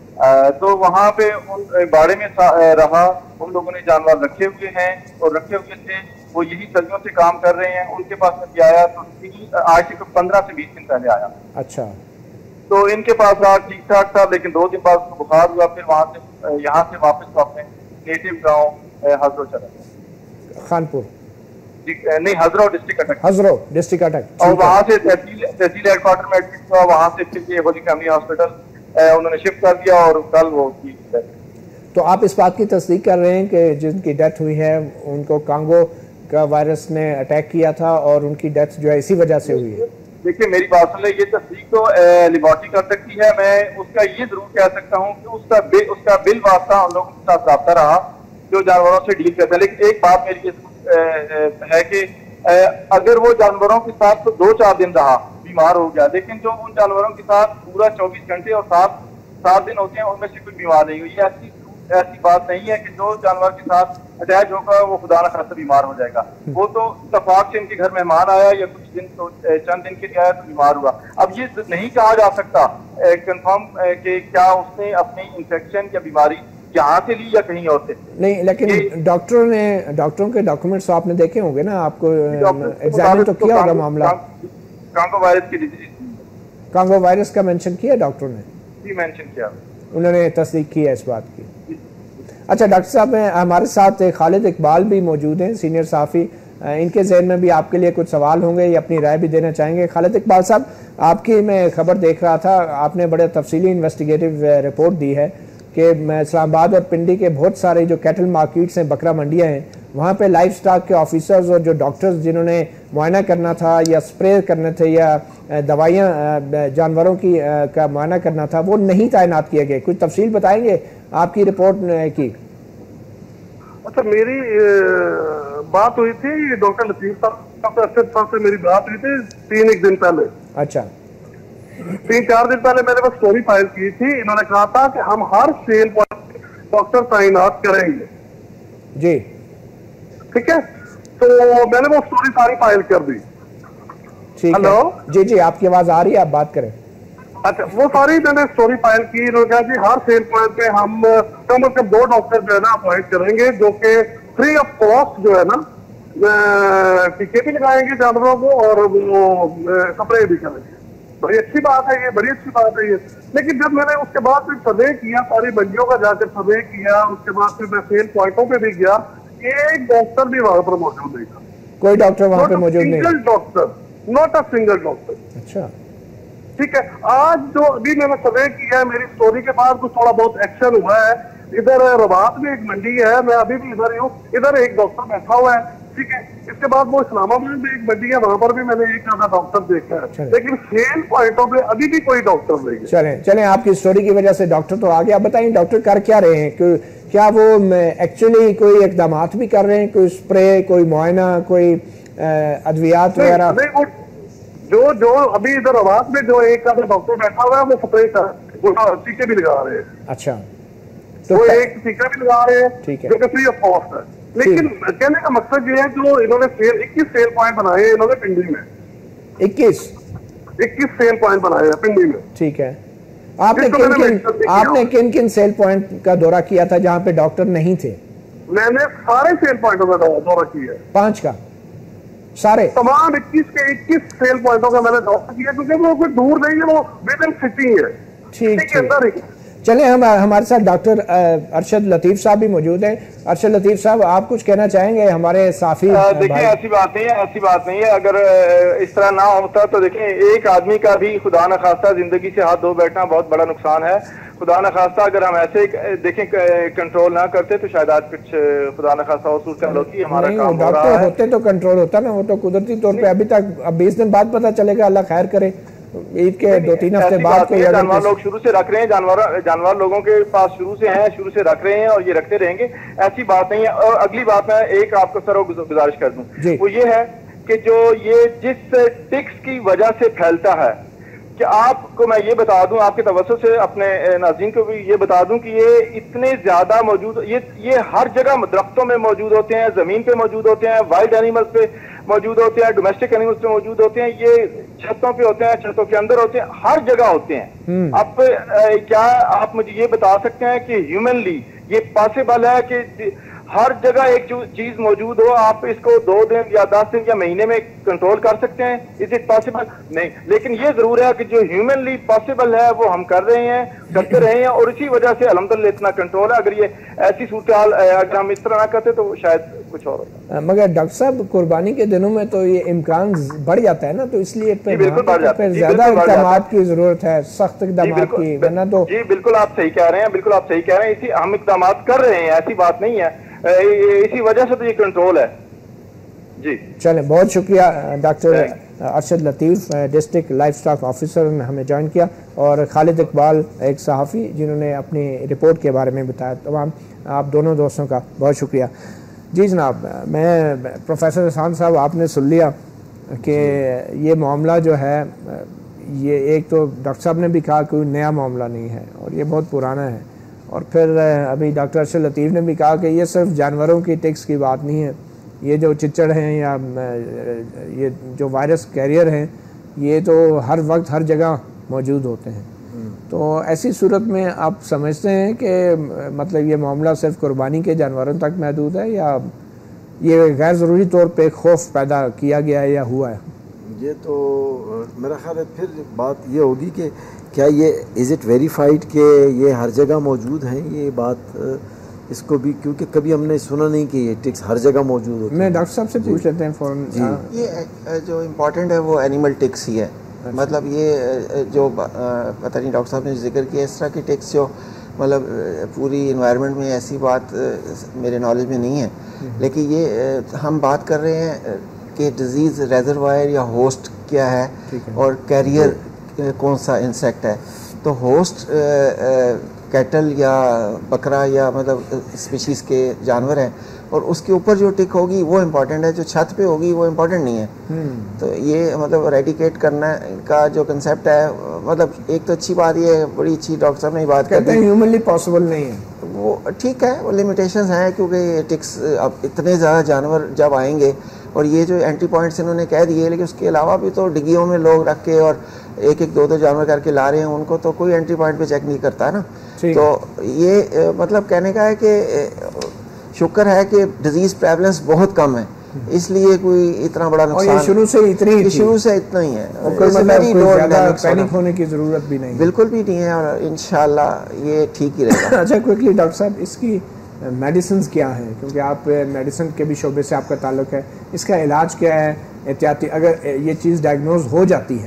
तो वहाँ पे उन बाड़े में रहा, उन लोगों ने जानवर रखे हुए हैं और रखे हुए थे, वो यही सदियों से काम कर रहे हैं। उनके पास में आया तो आज से 15 से 20 दिन पहले आया। अच्छा। तो इनके पास रहा, ठीक ठाक था, लेकिन 2 दिन बाद उसको बुखार हुआ, फिर वहाँ से यहाँ से वापस तो अपने नेटिव गाँव हजरो चला, खानपुर नहीं हजरो डिस्ट्रिक्ट अटक, हजरो डिस्ट्रिक्ट अटक, और वहाँ से तहसील हेडक्वार्टर में एडमिट हुआ, वहाँ से फिर ये होली फैमिली हॉस्पिटल उन्होंने शिफ्ट कर दिया और कल वो की। तो आप इस बात की तस्दीक कर रहे हैं कि जिनकी डेथ हुई है उनको कांगो का वायरस ने अटैक किया था और उनकी डेथ जो है इसी वजह से हुई है? देखिए मेरी बात सुन ले, ये तस्दीक तो लेबॉर्टरी कर सकती है, मैं उसका ये जरूर कह सकता हूँ कि उसका बिल वास्ता उन लोगों के साथ रब्ता रहा जो जानवरों से डील करते हैं। लेकिन एक बात मेरी है कि अगर वो जानवरों के साथ तो 2-4 दिन रहा, बीमार हो गया, लेकिन जो उन जानवरों के साथ पूरा 24 घंटे और 7 दिन होते हैं उनमें से कोई बीमार नहीं हुई, ऐसी बात नहीं है कि जो जानवर के साथ अटैच होगा वो खुदा न खास्ता बीमार हो जाएगा। वो तो इत्तफाक से इनके घर मेहमान आया या कुछ दिन तो चंद दिन के लिए आया तो बीमार हुआ। अब ये नहीं कहा जा सकता कंफर्म कि क्या उसने अपनी इंफेक्शन या बीमारी यहाँ से ली या कहीं और से नहीं, लेकिन डॉक्टरों के डॉक्यूमेंट्स आपने देखे होंगे ना, आपको एग्जामिन तो किया होगा मामला। कांगो वायरस की डिजीज, कांगो वायरस का मेंशन किया डॉक्टर ने? जी मेंशन किया, उन्होंने तस्दीक की है इस बात की। अच्छा डॉक्टर साहब, हमारे साथ खालिद इकबाल भी मौजूद हैं, सीनियर सहाफ़ी, इनके जहन में भी आपके लिए कुछ सवाल होंगे या अपनी राय भी देना चाहेंगे। खालिद इकबाल साहब, आपकी मैं खबर देख रहा था, आपने बड़े तफसीली इन्वेस्टिगेटिव रिपोर्ट दी है कि इस्लामाबाद और पिंडी के बहुत सारे जो कैटल मार्केट्स हैं, बकरा मंडियाँ हैं, वहाँ पे लाइफ स्टॉक के ऑफिसर्स और जो डॉक्टर्स जिन्होंने मुआयना करना था या स्प्रे करने थे या दवाइयाँ जानवरों की का मुआयना करना था, वो नहीं तैनात किए गए। कुछ तफसील बताएंगे आपकी रिपोर्ट की? अच्छा, मेरी बात हुई थी डॉक्टर लतीफ साहब से मेरी बात हुई थी 3 दिन पहले। अच्छा, 3-4 दिन पहले मैंने बस स्टोरी फाइल की थी। इन्होंने कहा था कि हम हर सेल पर डॉक्टर तैनात करेंगे। जी ठीक है, तो मैंने वो स्टोरी सारी फाइल कर दी। ठीक है, जी जी आपकी आवाज आ रही है, आप बात करें। अच्छा, वो सारी मैंने स्टोरी फाइल की। इन्होंने कहा जी हर सेल पॉइंट पे हम कम से कम 2 डॉक्टर जो है ना अपॉइंट करेंगे जो कि फ्री ऑफ कॉस्ट जो है ना टीके भी लगाएंगे जानवरों को और वो स्प्रे भी करेंगे। बड़ी अच्छी बात है ये, बड़ी अच्छी बात है ये। लेकिन जब मैंने उसके बाद फिर सर्वे किया, सारी मंडियों का जाकर सर्वे किया, उसके बाद फिर मैं सेल पॉइंटों पे भी गया, एक डॉक्टर भी वहां पर मौजूद नहीं था। कोई डॉक्टर वहां पे मौजूद नहीं? Single doctor, not a single doctor. अच्छा, ठीक है, आज जो अभी मैंने सर्वे किया है, मेरी स्टोरी के बाद कुछ थोड़ा बहुत एक्शन हुआ है। इधर रबात में एक मंडी है, मैं अभी भी इधर ही हूँ, इधर एक डॉक्टर बैठा हुआ है, ठीक है। इसके बाद वो इस्लामाबाद में एक मंडी है, वहां पर भी मैंने एक आधा डॉक्टर देखा है, लेकिन सेल पॉइंटों पे अभी भी कोई डॉक्टर नहीं है। चलें चलें, आपकी स्टोरी की वजह से डॉक्टर तो आ गया। बताइए डॉक्टर कर क्या रहे हैं? क्या वो एक्चुअली कोई इकदाम भी कर रहे हैं? कोई स्प्रे, कोई मुआयना, कोई अद्वियात वगैरह? जो अभी इधर आवाज में जो एक आधा डॉक्टर बैठा हुआ है वो स्प्रे कर टीके भी लगा रहे हैं। अच्छा, तो एक टीका भी लगा रहे हैं, ठीक है, जो कि फ्री ऑफ कॉस्ट है। लेकिन कहने का मकसद ये है, जो इन्होंने 21 सेल पॉइंट बनाए हैं इन्होंने पिंडी में, 21 सेल पॉइंट बनाए हैं पिंडी में, ठीक है। आपने किन किन सेल पॉइंट का दौरा किया था जहां पे डॉक्टर नहीं थे? मैंने सारे सेल पॉइंटों का दौरा किया है, 5 का सारे तमाम 21 सेल पॉइंटों का मैंने दौरा किया, क्योंकि वो कोई दूर नहीं है, वो विद इन सिटी है, ठीक के अंदर ही। चले, हम हमारे साथ डॉक्टर अरशद लतीफ साहब भी मौजूद हैं। अरशद लतीफ साहब, आप कुछ कहना चाहेंगे हमारे साफी? देखिए, ऐसी बात नहीं है। अगर इस तरह ना होता तो देखिए, एक आदमी का भी खुदा न खास्ता जिंदगी से हाथ धो बैठना बहुत बड़ा नुकसान है। खुदा न खास्ता अगर हम ऐसे देखें कंट्रोल ना करते तो शायद आज कुछ खुदा न खास्ता और सूरत होती। हमारा काम हो रहा है, होते तो कंट्रोल होता ना, वो तो कुदरती तौर पे अभी तक, अब 20 दिन बाद पता चलेगा, अल्लाह खैर करे, ईद के 2-3 हफ्ते बाद कोई जानवर लोग शुरू से रख रहे हैं, जानवर लोगों के पास शुरू से रख रहे हैं और ये रखते रहेंगे, ऐसी बात नहीं है। और अगली बात मैं एक आपको सर गुजारिश कर दूं, वो ये है कि जो ये जिस टिक्स की वजह से फैलता है, कि आपको मैं ये बता दूं, आपके तवज्जो से अपने नाज़रीन को भी ये बता दूं कि ये इतने ज्यादा मौजूद, ये हर जगह दरख्तों में मौजूद होते हैं, जमीन पे मौजूद होते हैं, वाइल्ड एनिमल्स पे मौजूद होते हैं, डोमेस्टिक एनिमल्स पे मौजूद होते हैं, ये छतों पे होते हैं, छतों के अंदर होते हैं, हर जगह होते हैं। अब क्या आप मुझे ये बता सकते हैं कि ह्यूमनली ये पॉसिबल है कि हर जगह एक चीज मौजूद हो, आप इसको 2 दिन या 10 दिन या महीने में कंट्रोल कर सकते हैं? Is it possible? नहीं, लेकिन ये जरूर है कि जो ह्यूमनली पॉसिबल है वो हम कर रहे हैं, करते रहे हैं, और इसी वजह से अल्हम्दुलिल्लाह इतना कंट्रोल है। अगर ये ऐसी सूरत हाल अगर हम इस तरह ना करते तो शायद कुछ और होता। मगर डॉक्टर साहब, कुर्बानी के दिनों में तो ये इम्कान बढ़ जाता है ना, तो इसलिए ज्यादा इक़दाम की जरूरत है, सख्त इक़दाम की, वरना तो। जी बिल्कुल आप सही कह रहे हैं, बिल्कुल आप सही कह रहे हैं। इसी हम इक़दाम कर रहे हैं, ऐसी बात नहीं है, इसी वजह से तो ये कंट्रोल है। जी चलें, बहुत शुक्रिया doctor Arshad Latif, district life stock officer ने हमें ज्वाइन किया, और खालिद इकबाल एक सहाफ़ी जिन्होंने अपनी रिपोर्ट के बारे में बताया। तमाम आप दोनों दोस्तों का बहुत शुक्रिया। जी जनाब, मैं प्रोफेसर हसन साहब, आपने सुन लिया कि ये मामला जो है, ये एक तो डॉक्टर साहब ने भी कहा कोई नया मामला नहीं है और ये बहुत पुराना है, और फिर अभी डॉक्टर अरशद लतीफ़ ने भी कहा कि ये सिर्फ जानवरों की टिक्स की बात नहीं है, ये जो चिच्चड़ हैं या ये जो वायरस कैरियर हैं, ये तो हर वक्त हर जगह मौजूद होते हैं। तो ऐसी सूरत में आप समझते हैं कि मतलब ये मामला सिर्फ कुर्बानी के जानवरों तक महदूद है, या ये गैर ज़रूरी तौर पे खौफ पैदा किया गया है या हुआ है? ये तो मेरा ख्याल है फिर बात ये होगी कि क्या ये इज़ इट वेरीफाइड कि ये हर जगह मौजूद हैं, ये बात इसको भी, क्योंकि कभी हमने सुना नहीं कि ये टिक्स हर जगह मौजूद होते हैं। मैं डॉक्टर साहब से पूछ लेते हैं फ़ौरन। ये जो इम्पोर्टेंट है वो एनिमल टिक्स ही है। मतलब ये जो पता नहीं डॉक्टर साहब ने जिक्र किया, इस तरह की टिक्स जो मतलब पूरी इन्वायरमेंट में ऐसी बात मेरे नॉलेज में नहीं है, लेकिन ये हम बात कर रहे हैं कि डिजीज़ रेजरवायर या होस्ट क्या है और कैरियर कौन सा इंसेक्ट है। तो होस्ट कैटल या बकरा या मतलब स्पीशीज़ के जानवर हैं, और उसके ऊपर जो टिक होगी वो इम्पोर्टेंट है, जो छत पे होगी वो इम्पोर्टेंट नहीं है। तो ये मतलब रेडिकेट करना का जो कंसेप्ट है, मतलब एक तो अच्छी बात ये है, बड़ी अच्छी डॉक्टर साहब ने बात कहते हैं ह्यूमनली पॉसिबल नहीं है, वो ठीक है, वो लिमिटेशंस हैं, क्योंकि टिक्स अब इतने ज़्यादा जानवर जब आएंगे, और ये जो एंट्री पॉइंट्स इन्होंने कह दिए, लेकिन उसके अलावा भी तो डिग्गियों में लोग रख के और 1-2 जानवर करके ला रहे हैं, उनको तो कोई एंट्री पॉइंट पे चेक नहीं करता ना। तो ये मतलब कहने का है कि शुक्र है कि डिजीज़ प्रेवलेंस बहुत कम है, इसलिए कोई इतना बड़ा नुकसान शुरू से इतना ही है, पैनिक होने की जरूरत भी नहीं, बिल्कुल भी नहीं है, और इंशाल्लाह ये ठीक ही रहेगा। अच्छा, क्विकली डॉक्टर साहब, इसकी मेडिसिन क्या हैं, क्योंकि आप मेडिसिन के भी शोबे से आपका ताल्लुक है, इसका इलाज क्या है एहतियाती, अगर ये चीज़ डायग्नोज हो जाती है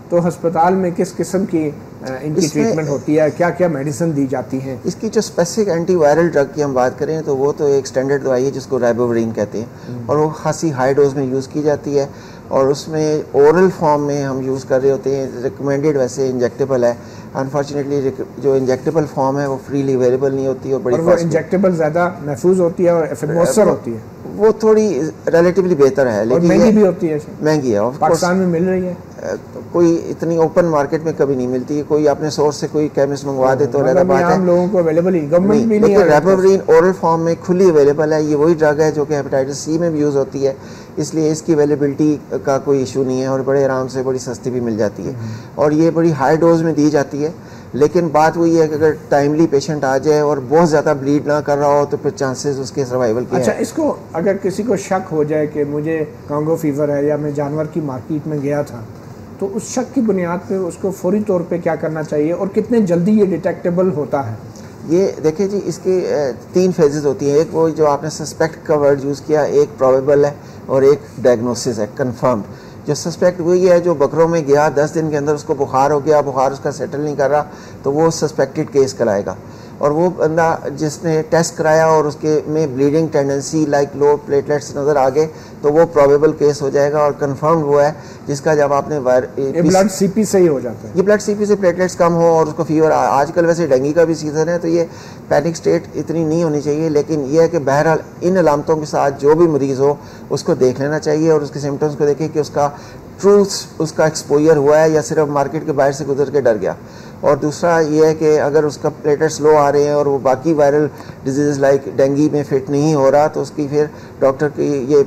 तो अस्पताल में किस किस्म की इनकी ट्रीटमेंट होती है, क्या क्या मेडिसिन दी जाती हैं? इसकी जो स्पेसिफिक एंटीवायरल ड्रग की हम बात करें तो वो तो एक स्टैंडर्ड दवाई है जिसको राइबोवरिन कहते हैं, और वो खासी हाई डोज में यूज़ की जाती है, और उसमें ओरल फॉर्म में हम यूज़ कर रहे होते हैं। रिकमेंडेड वैसे इंजेक्टेबल है, अनफॉर्चुनेटली जो इंजेक्टेबल फॉर्म है वो फ्रीली अवेलेबल नहीं होती और बड़ी और वो इंजेक्टेबल ज़्यादा महफूज होती है और फिर मौसर होती है, वो थोड़ी रिलेटिवली बेहतर है, लेकिन महंगी भी होती है। महंगी है, पाकिस्तान में मिल रही है? कोई इतनी ओपन मार्केट में कभी नहीं मिलती है, कोई अपने सोर्स से कोई केमिस्ट मंगवा दे तो अलग बात है, आम लोगों को अवेलेबल ही गवर्नमेंट भी नहीं है। राइबोवरिन ओरल फॉर्म में खुली अवेलेबल है, ये वही ड्रग है जो कि हेपेटाइटिस सी में भी यूज़ होती है, इसलिए इसकी अवेलेबिलिटी का कोई इशू नहीं है और बड़े आराम से बड़ी सस्ती भी मिल जाती है, और ये बड़ी हाई डोज में दी जाती है। लेकिन बात वही है कि अगर टाइमली पेशेंट आ जाए और बहुत ज़्यादा ब्लीड ना कर रहा हो तो फिर चांसेस उसके सर्वाइवल के अच्छा, इसको अगर किसी को शक हो जाए कि मुझे कांगो फीवर है या मैं जानवर की मार्केट में गया था, तो उस शक की बुनियाद पे उसको फौरी तौर पे क्या करना चाहिए और कितने जल्दी ये डिटेक्टेबल होता है? ये देखिए जी, इसके 3 फेजेस होती हैं। एक वो जो आपने सस्पेक्ट का वर्ड यूज़ किया, एक प्रोबेबल है और एक डायग्नोसिस है, कंफर्म्ड। जो सस्पेक्ट वही है जो बकरों में गया 10 दिन के अंदर उसको बुखार हो गया, बुखार उसका सेटल नहीं कर रहा, तो वो सस्पेक्टेड केस कराएगा। और वो बंदा जिसने टेस्ट कराया और उसके में bleeding tendency like low platelets नज़र आ गए तो वो प्रोबेबल केस हो जाएगा। और कंफर्म्ड वो है जिसका जब आपने ब्लड सीपी से ही हो जाता है, ये ब्लड सीपी से प्लेटलेट्स कम हो और उसको फीवर, आजकल वैसे डेंगू का भी सीज़न है तो ये पैनिक स्टेट इतनी नहीं होनी चाहिए, लेकिन यह है कि बहरहाल इन अलामतों के साथ जो भी मरीज़ हो उसको देख लेना चाहिए और उसके सिम्टम्स को देखें कि उसका ट्रूथ उसका एक्सपोजर हुआ है या सिर्फ मार्केट के बाहर से गुजर के डर गया। और दूसरा ये है कि अगर उसका प्लेटलेट्स लो आ रहे हैं और वो बाकी वायरल डिजीज़ लाइक डेंगू में फिट नहीं हो रहा तो उसकी फिर डॉक्टर की ये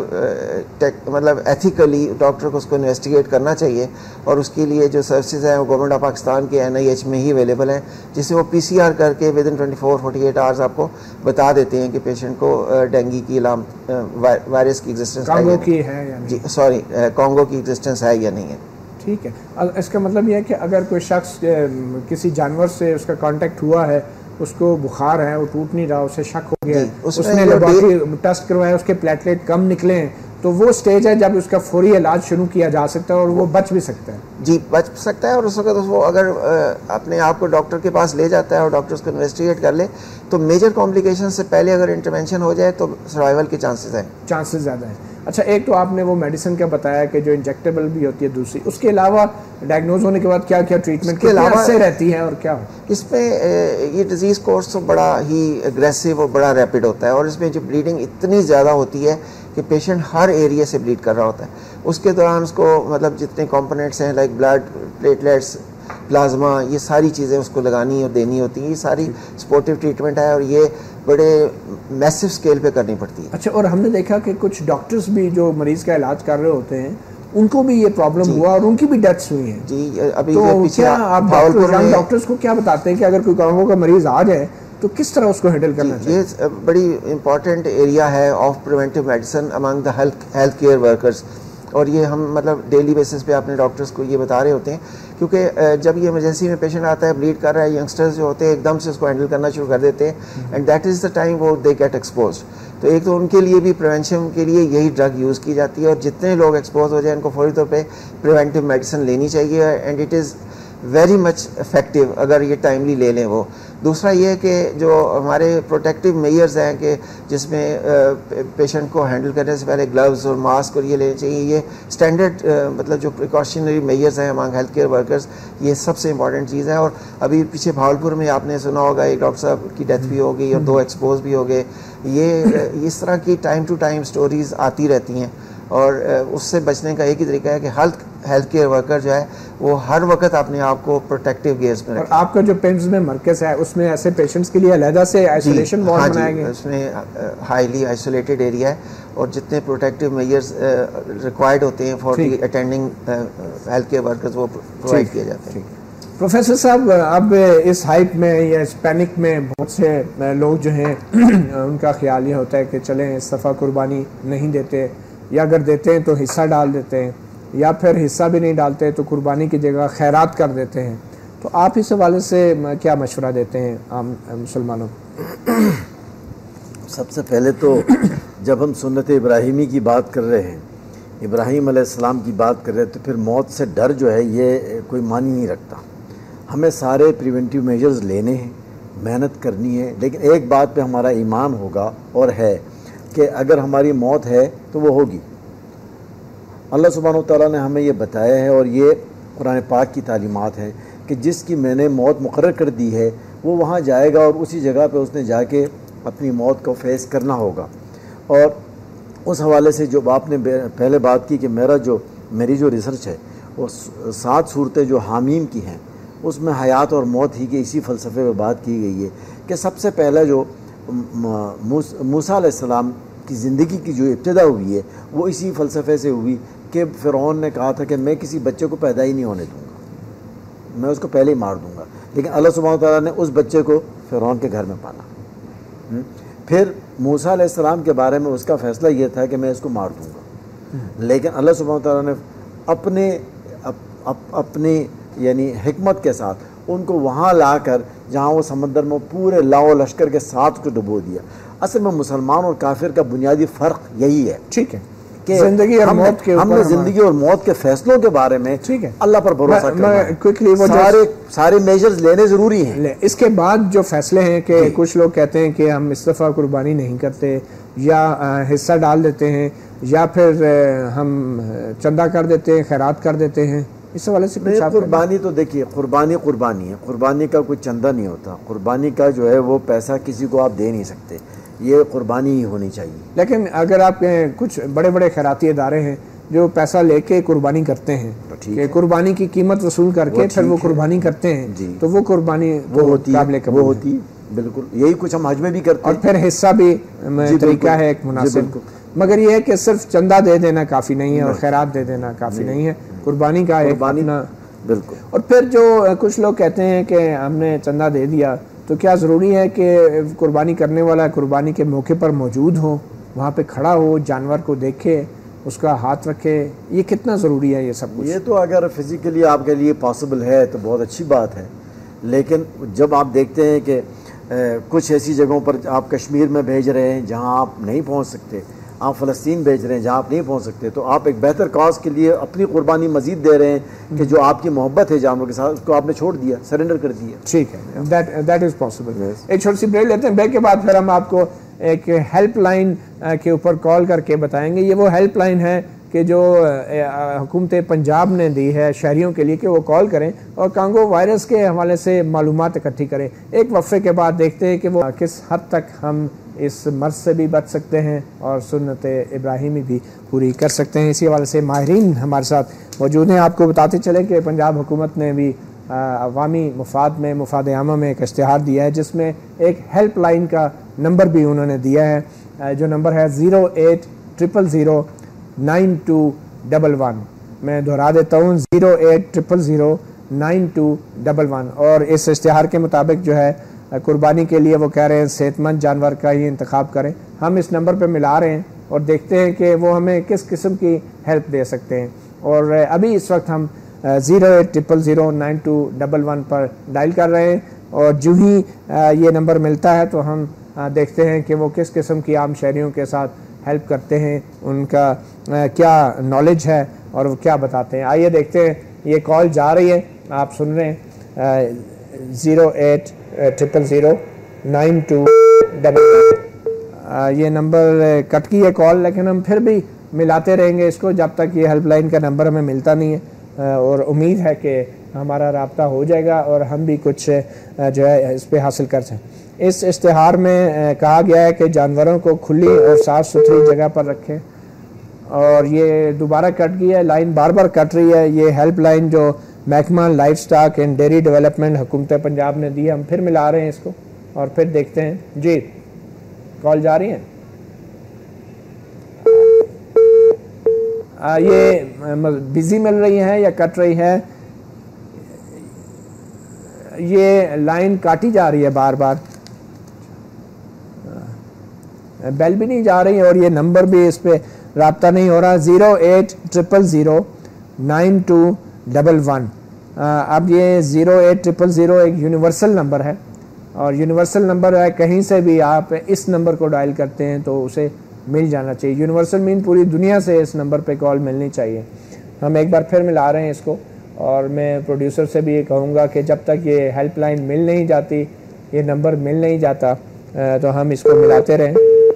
मतलब एथिकली डॉक्टर को उसको इन्वेस्टिगेट करना चाहिए, और उसके लिए जो सर्विसेज हैं वो गवर्नमेंट ऑफ पाकिस्तान के NIH में ही अवेलेबल हैं, जिससे वो PCR करके विद इन 24-48 आवर्स आपको बता देते हैं कि पेशेंट को डेंगू की वायरस की एग्जिस्टेंस कांगो की है या नहीं, जी सॉरी कांगो की एग्जिस्टेंस है या नहीं है। ठीक है। इसका मतलब यह है कि अगर कोई शख्स किसी जानवर से उसका कांटेक्ट हुआ है, उसको बुखार है, वो टूट नहीं रहा, उसे शक हो गया, उसने लेबोरेटरी टेस्ट करवाया, उसके प्लेटलेट कम निकले हैं, तो वो स्टेज है जब उसका फौरी इलाज शुरू किया जा सकता है और वो बच भी सकता है। जी बच सकता है, और उस वक्त वो अगर अपने आप को डॉक्टर के पास ले जाता है और डॉक्टर उसको इन्वेस्टिगेट कर ले तो मेजर कॉम्प्लिकेशन से पहले अगर इंटरवेंशन हो जाए तो सर्वाइवल के चांसेस ज़्यादा है। अच्छा, एक तो आपने वो मेडिसिन का बताया कि जो इंजेक्टेबल भी होती है दूसरी, उसके अलावा डायग्नोज होने के बाद क्या क्या ट्रीटमेंट के अलावा से रहती है और क्या? इसमें ये डिजीज़ कोर्स तो बड़ा ही एग्रेसिव और बड़ा रैपिड होता है, और इसमें जो ब्लीडिंग इतनी ज़्यादा होती है कि पेशेंट हर एरिया से ब्लीड कर रहा होता है। उसके दौरान उसको मतलब जितने कंपोनेंट्स हैं लाइक ब्लड, प्लेटलेट्स, प्लाज्मा, ये सारी चीज़ें उसको लगानी और देनी होती हैं। ये सारी सपोर्टिव ट्रीटमेंट है और ये बड़े मैसिव स्केल पे करनी पड़ती है। अच्छा, और हमने देखा कि कुछ डॉक्टर्स भी जो मरीज़ का इलाज कर रहे होते हैं उनको भी ये प्रॉब्लम हुआ और उनकी भी डेथ्स हुई हैं। जी अभी तो पीछे क्या आप डॉक्टर्स को क्या बताते हैं कि अगर कोई कांगो का मरीज़ आ जाए तो किस तरह उसको हैंडल करना चाहिए? ये बड़ी इंपॉर्टेंट एरिया है of preventive medicine among the health care workers, और ये हम मतलब डेली बेसिस पे अपने डॉक्टर्स को ये बता रहे होते हैं, क्योंकि जब ये इमरजेंसी में पेशेंट आता है, ब्लीड कर रहा है, यंगस्टर्स जो होते हैं एकदम से उसको हैंडल करना शुरू कर देते हैं and that is the time वो दे गेट एक्सपोज। तो एक तो उनके लिए भी प्रिवेंशन के लिए यही ड्रग यूज़ की जाती है, और जितने लोग एक्सपोज हो जाए उनको फौरी तौर पर प्रिवेंटिव मेडिसिन लेनी चाहिए and it is very much effective अगर ये टाइमली ले लें वो। दूसरा ये है कि जो हमारे प्रोटेक्टिव मेजर्स हैं कि जिसमें पेशेंट को हैंडल करने से पहले ग्लव्स और मास्क और ये लेने चाहिए, ये स्टैंडर्ड मतलब जो प्रिकॉशनरी मेजर्स हैं अमंग हेल्थ केयर वर्कर्स, ये सबसे इंपॉर्टेंट चीज़ है। और अभी पीछे भावलपुर में आपने सुना होगा एक डॉक्टर साहब की डेथ भी हो गई और 2 एक्सपोज भी हो गए। ये इस तरह की टाइम टू टाइम स्टोरीज़ आती रहती हैं, और उससे बचने का एक ही तरीका है कि हेल्थ केयर वर्कर जो है वो हर वक्त अपने आप को प्रोटेक्टिव गियर्स में रखें। और आपका जो पेम्स में मरकज़ है उसमें ऐसे पेशेंट्स के लिए अलग से आइसोलेशन वार्ड बनाए गए? उसमें हाईली आइसोलेटेड एरिया है और जितने प्रोटेक्टिव मेजर्स रिक्वायर्ड होते हैं for the attending health care workers वो प्रोवाइड किए जाते हैं। प्रोफेसर साहब, अब इस हाइप में या इस पैनिक में बहुत से लोग जो हैं उनका ख्याल ये होता है कि चलें इस दफ़ा कुर्बानी नहीं देते, या अगर देते हैं तो हिस्सा डाल देते हैं, या फिर हिस्सा भी नहीं डालते तो कुर्बानी की जगह खैरात कर देते हैं। तो आप इस हवाले से क्या मशवरा देते हैं आम मुसलमानों को? सबसे पहले तो जब हम सुन्नत इब्राहिमी की बात कर रहे हैं, इब्राहीम अलैहिस्सलाम की बात कर रहे हैं, तो फिर मौत से डर जो है ये कोई मानी नहीं रखता। हमें सारे प्रिवेंटिव मेजर्स लेने हैं, मेहनत करनी है, लेकिन एक बात पे हमारा ईमान होगा और है कि अगर हमारी मौत है तो वो होगी। अल्लाह सुब्हानहू तआला ने हमें ये बताया है और ये कुरान पाक की तालीमात है कि जिसकी मैंने मौत मुकर्रर कर दी है वो वहाँ जाएगा और उसी जगह पे उसने जाके अपनी मौत को फेस करना होगा। और उस हवाले से जो आपने पहले बात की कि मेरी जो रिसर्च है वो 7 सूरतें जो हामीम की हैं उसमें हयात और मौत ही के इसी फ़लसफ़े में बात की गई है कि सबसे पहला जो मूसा अलैहिस्सलाम की ज़िंदगी की जो इब्तिदा हुई है वो इसी फ़लसफ़े से हुई कि फ़िरौन ने कहा था कि मैं किसी बच्चे को पैदा ही नहीं होने दूँगा, मैं उसको पहले ही मार दूँगा। लेकिन अल्लाह सुब्हानहू तआला ने उस बच्चे को फ़िरौन के घर में पाला। फिर मूसा अलैहिस्सलाम के बारे में उसका फ़ैसला ये था कि मैं इसको मार दूँगा, लेकिन अल्लाह सुब्हानहू तआला ने अपनी यानी हिकमत के साथ उनको वहाँ लाकर जहाँ वो समंदर में पूरे लाओ लश्कर के साथ उसको डुबो दिया। असल में मुसलमान और काफिर का बुनियादी फ़र्क यही है, ठीक है, कि जिंदगी और मौत के हमने ज़िंदगी और मौत के फैसलों के बारे में ठीक है अल्लाह पर भरोसा करना है। क्विकली वो सारे मेजर्स लेने ज़रूरी हैं। इसके बाद जो फैसले हैं कि कुछ लोग कहते हैं कि हम इस दफ़ा कुर्बानी नहीं करते या हिस्सा डाल देते हैं या फिर हम चंदा कर देते हैं, खैरात कर देते हैं, इस हवाले से कुछ आप कुर्बानी तो देखिए, कुर्बानी है, कुर्बानी का कोई चंदा नहीं होता। कुर्बानी का जो है वो पैसा किसी को आप दे नहीं सकते, ये कुर्बानी ही होनी चाहिए। लेकिन अगर आप कुछ बड़े बड़े खैराती इदारे हैं जो पैसा लेके कुर्बानी करते हैं कि कुर्बानी की कीमत वसूल करके फिर वो कुर्बानी करते हैं, तो वो कुर्बानी वो होती है। बिल्कुल यही कुछ हम हज में भी करते हैं, और फिर हिस्सा भी तरीका है एक मुनासिब। मगर ये है कि सिर्फ चंदा दे देना काफ़ी नहीं है और खैरात दे देना काफ़ी नहीं है, कुर्बानी का एक अपना बिल्कुल। और फिर जो कुछ लोग कहते हैं कि हमने चंदा दे दिया तो क्या ज़रूरी है कि कुर्बानी करने वाला कुर्बानी के मौके पर मौजूद हो, वहाँ पे खड़ा हो, जानवर को देखे, उसका हाथ रखे, ये कितना ज़रूरी है ये सब कुछ? ये तो अगर फिज़िकली आपके लिए पॉसिबल है तो बहुत अच्छी बात है, लेकिन जब आप देखते हैं कि कुछ ऐसी जगहों पर आप कश्मीर में भेज रहे हैं जहाँ आप नहीं पहुँच सकते, आप फ़लस्तीन भेज रहे हैं जहाँ आप नहीं पहुँच सकते, तो आप एक बेहतर कॉज के लिए अपनी कुर्बानी मज़ीद दे रहे हैं कि जो आपकी मोहब्बत है जानवरों के साथ उसको आपने छोड़ दिया, सरेंडर कर दिया। ठीक है, दैट इज़ पॉसिबल। एक छोटी सी ब्रेक लेते हैं, ब्रेक के बाद फिर हम आपको एक हेल्पलाइन के ऊपर कॉल करके बताएंगे। ये वो हेल्पलाइन है कि जो हुकूमत पंजाब ने दी है शहरियों के लिए कि वो कॉल करें और कांगो वायरस के हवाले से मालूमात इकट्ठी करें। एक वक्फे के बाद देखते हैं कि वो किस हद तक हम इस मर्ज से भी बच सकते हैं और सुन्नत इब्राहिमी भी पूरी कर सकते हैं। इसी हवाले से माहिरीन हमारे साथ मौजूद हैं। आपको बताते चलें कि पंजाब हुकूमत ने भी अवामी मुफाद में मुफाद आमा में एक इश्तिहार दिया है जिसमें एक हेल्पलाइन का नंबर भी उन्होंने दिया है, जो नंबर है 080009211। मैं दोहरा देता हूँ 080009211। और इस इश्तिहार के मुताबिक जो है कुर्बानी के लिए वो कह रहे हैं सेहतमंद जानवर का ही इंतखाब करें। हम इस नंबर पे मिला रहे हैं और देखते हैं कि वो हमें किस किस्म की हेल्प दे सकते हैं। और अभी इस वक्त हम 080009211 पर डायल कर रहे हैं और जो ही ये नंबर मिलता है तो हम देखते हैं कि वो किस किस्म की आम शहरियों के साथ हेल्प करते हैं, उनका क्या नॉलेज है और वो क्या बताते हैं। आइए देखते हैं, ये कॉल जा रही है, आप सुन रहे हैं 080009211। ये नंबर कट की है कॉल, लेकिन हम फिर भी मिलाते रहेंगे इसको जब तक ये हेल्पलाइन का नंबर हमें मिलता नहीं है। और उम्मीद है कि हमारा राब्ता हो जाएगा और हम भी कुछ जो है इस पे हासिल कर सकें। इस इश्तिहार में कहा गया है कि जानवरों को खुली और साफ़ सुथरी जगह पर रखें। और ये दोबारा कट गई है, लाइन बार बार कट रही है। ये हेल्पलाइन जो महकमा life stock and dairy development हुकूमत पंजाब ने दी, हम फिर मिला रहे हैं इसको और फिर देखते हैं। जी कॉल जा रही है। ये बिजी मिल रही है या कट रही है? ये लाइन काटी जा रही है बार बार, बेल भी नहीं जा रही और ये नंबर भी इस पे राब्ता नहीं हो रहा। 080009211। अब ये 08000 एक यूनिवर्सल नंबर है और यूनिवर्सल नंबर है, कहीं से भी आप इस नंबर को डायल करते हैं तो उसे मिल जाना चाहिए। यूनिवर्सल मीन पूरी दुनिया से इस नंबर पे कॉल मिलनी चाहिए। हम एक बार फिर मिला रहे हैं इसको, और मैं प्रोड्यूसर से भी ये कहूँगा कि जब तक ये हेल्पलाइन मिल नहीं जाती, ये नंबर मिल नहीं जाता, तो हम इसको मिलाते रहें।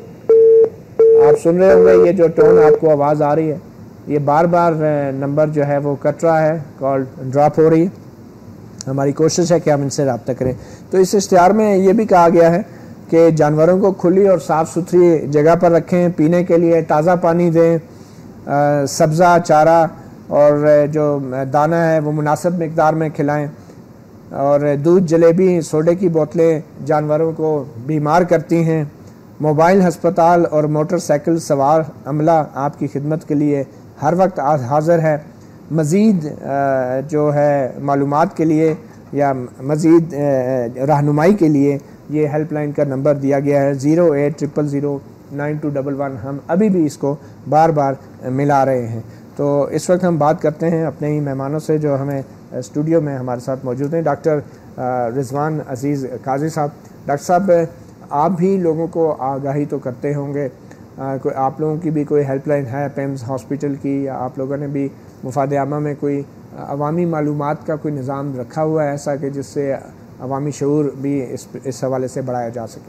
आप सुन रहे होंगे ये जो टोन आपको आवाज़ आ रही है, ये बार बार नंबर जो है वो कट रहा है, कॉल ड्रॉप हो रही है। हमारी कोशिश है कि हम इनसे रब्ता करें। तो इस इश्तिहार में ये भी कहा गया है कि जानवरों को खुली और साफ़ सुथरी जगह पर रखें, पीने के लिए ताज़ा पानी दें, सब्ज़ा चारा और जो दाना है वो मुनासिब मिकदार में खिलाएं, और दूध, जलेबी, सोडे की बोतलें जानवरों को बीमार करती हैं। मोबाइल अस्पताल और मोटरसाइकिल सवार अमला आपकी खिदमत के लिए हर वक्त हाज़िर है। मज़ीद जो है मालूमात के लिए या मज़ीद रहनुमाई के लिए ये हेल्पलाइन का नंबर दिया गया है 0800092211। हम अभी भी इसको बार बार मिला रहे हैं। तो इस वक्त हम बात करते हैं अपने ही मेहमानों से जो हमें स्टूडियो में हमारे साथ मौजूद हैं, डॉक्टर रिजवान अजीज़ काजी साहब। डॉक्टर साहब, आप भी लोगों को आगाही तो करते होंगे, कोई आप लोगों की भी कोई हेल्पलाइन है पेम्स हॉस्पिटल की, या आप लोगों ने भी मुफाद आमा में कोई अवामी मालूमात का कोई निज़ाम रखा हुआ है ऐसा कि जिससे अवामी शऊर भी इस हवाले से बढ़ाया जा सके?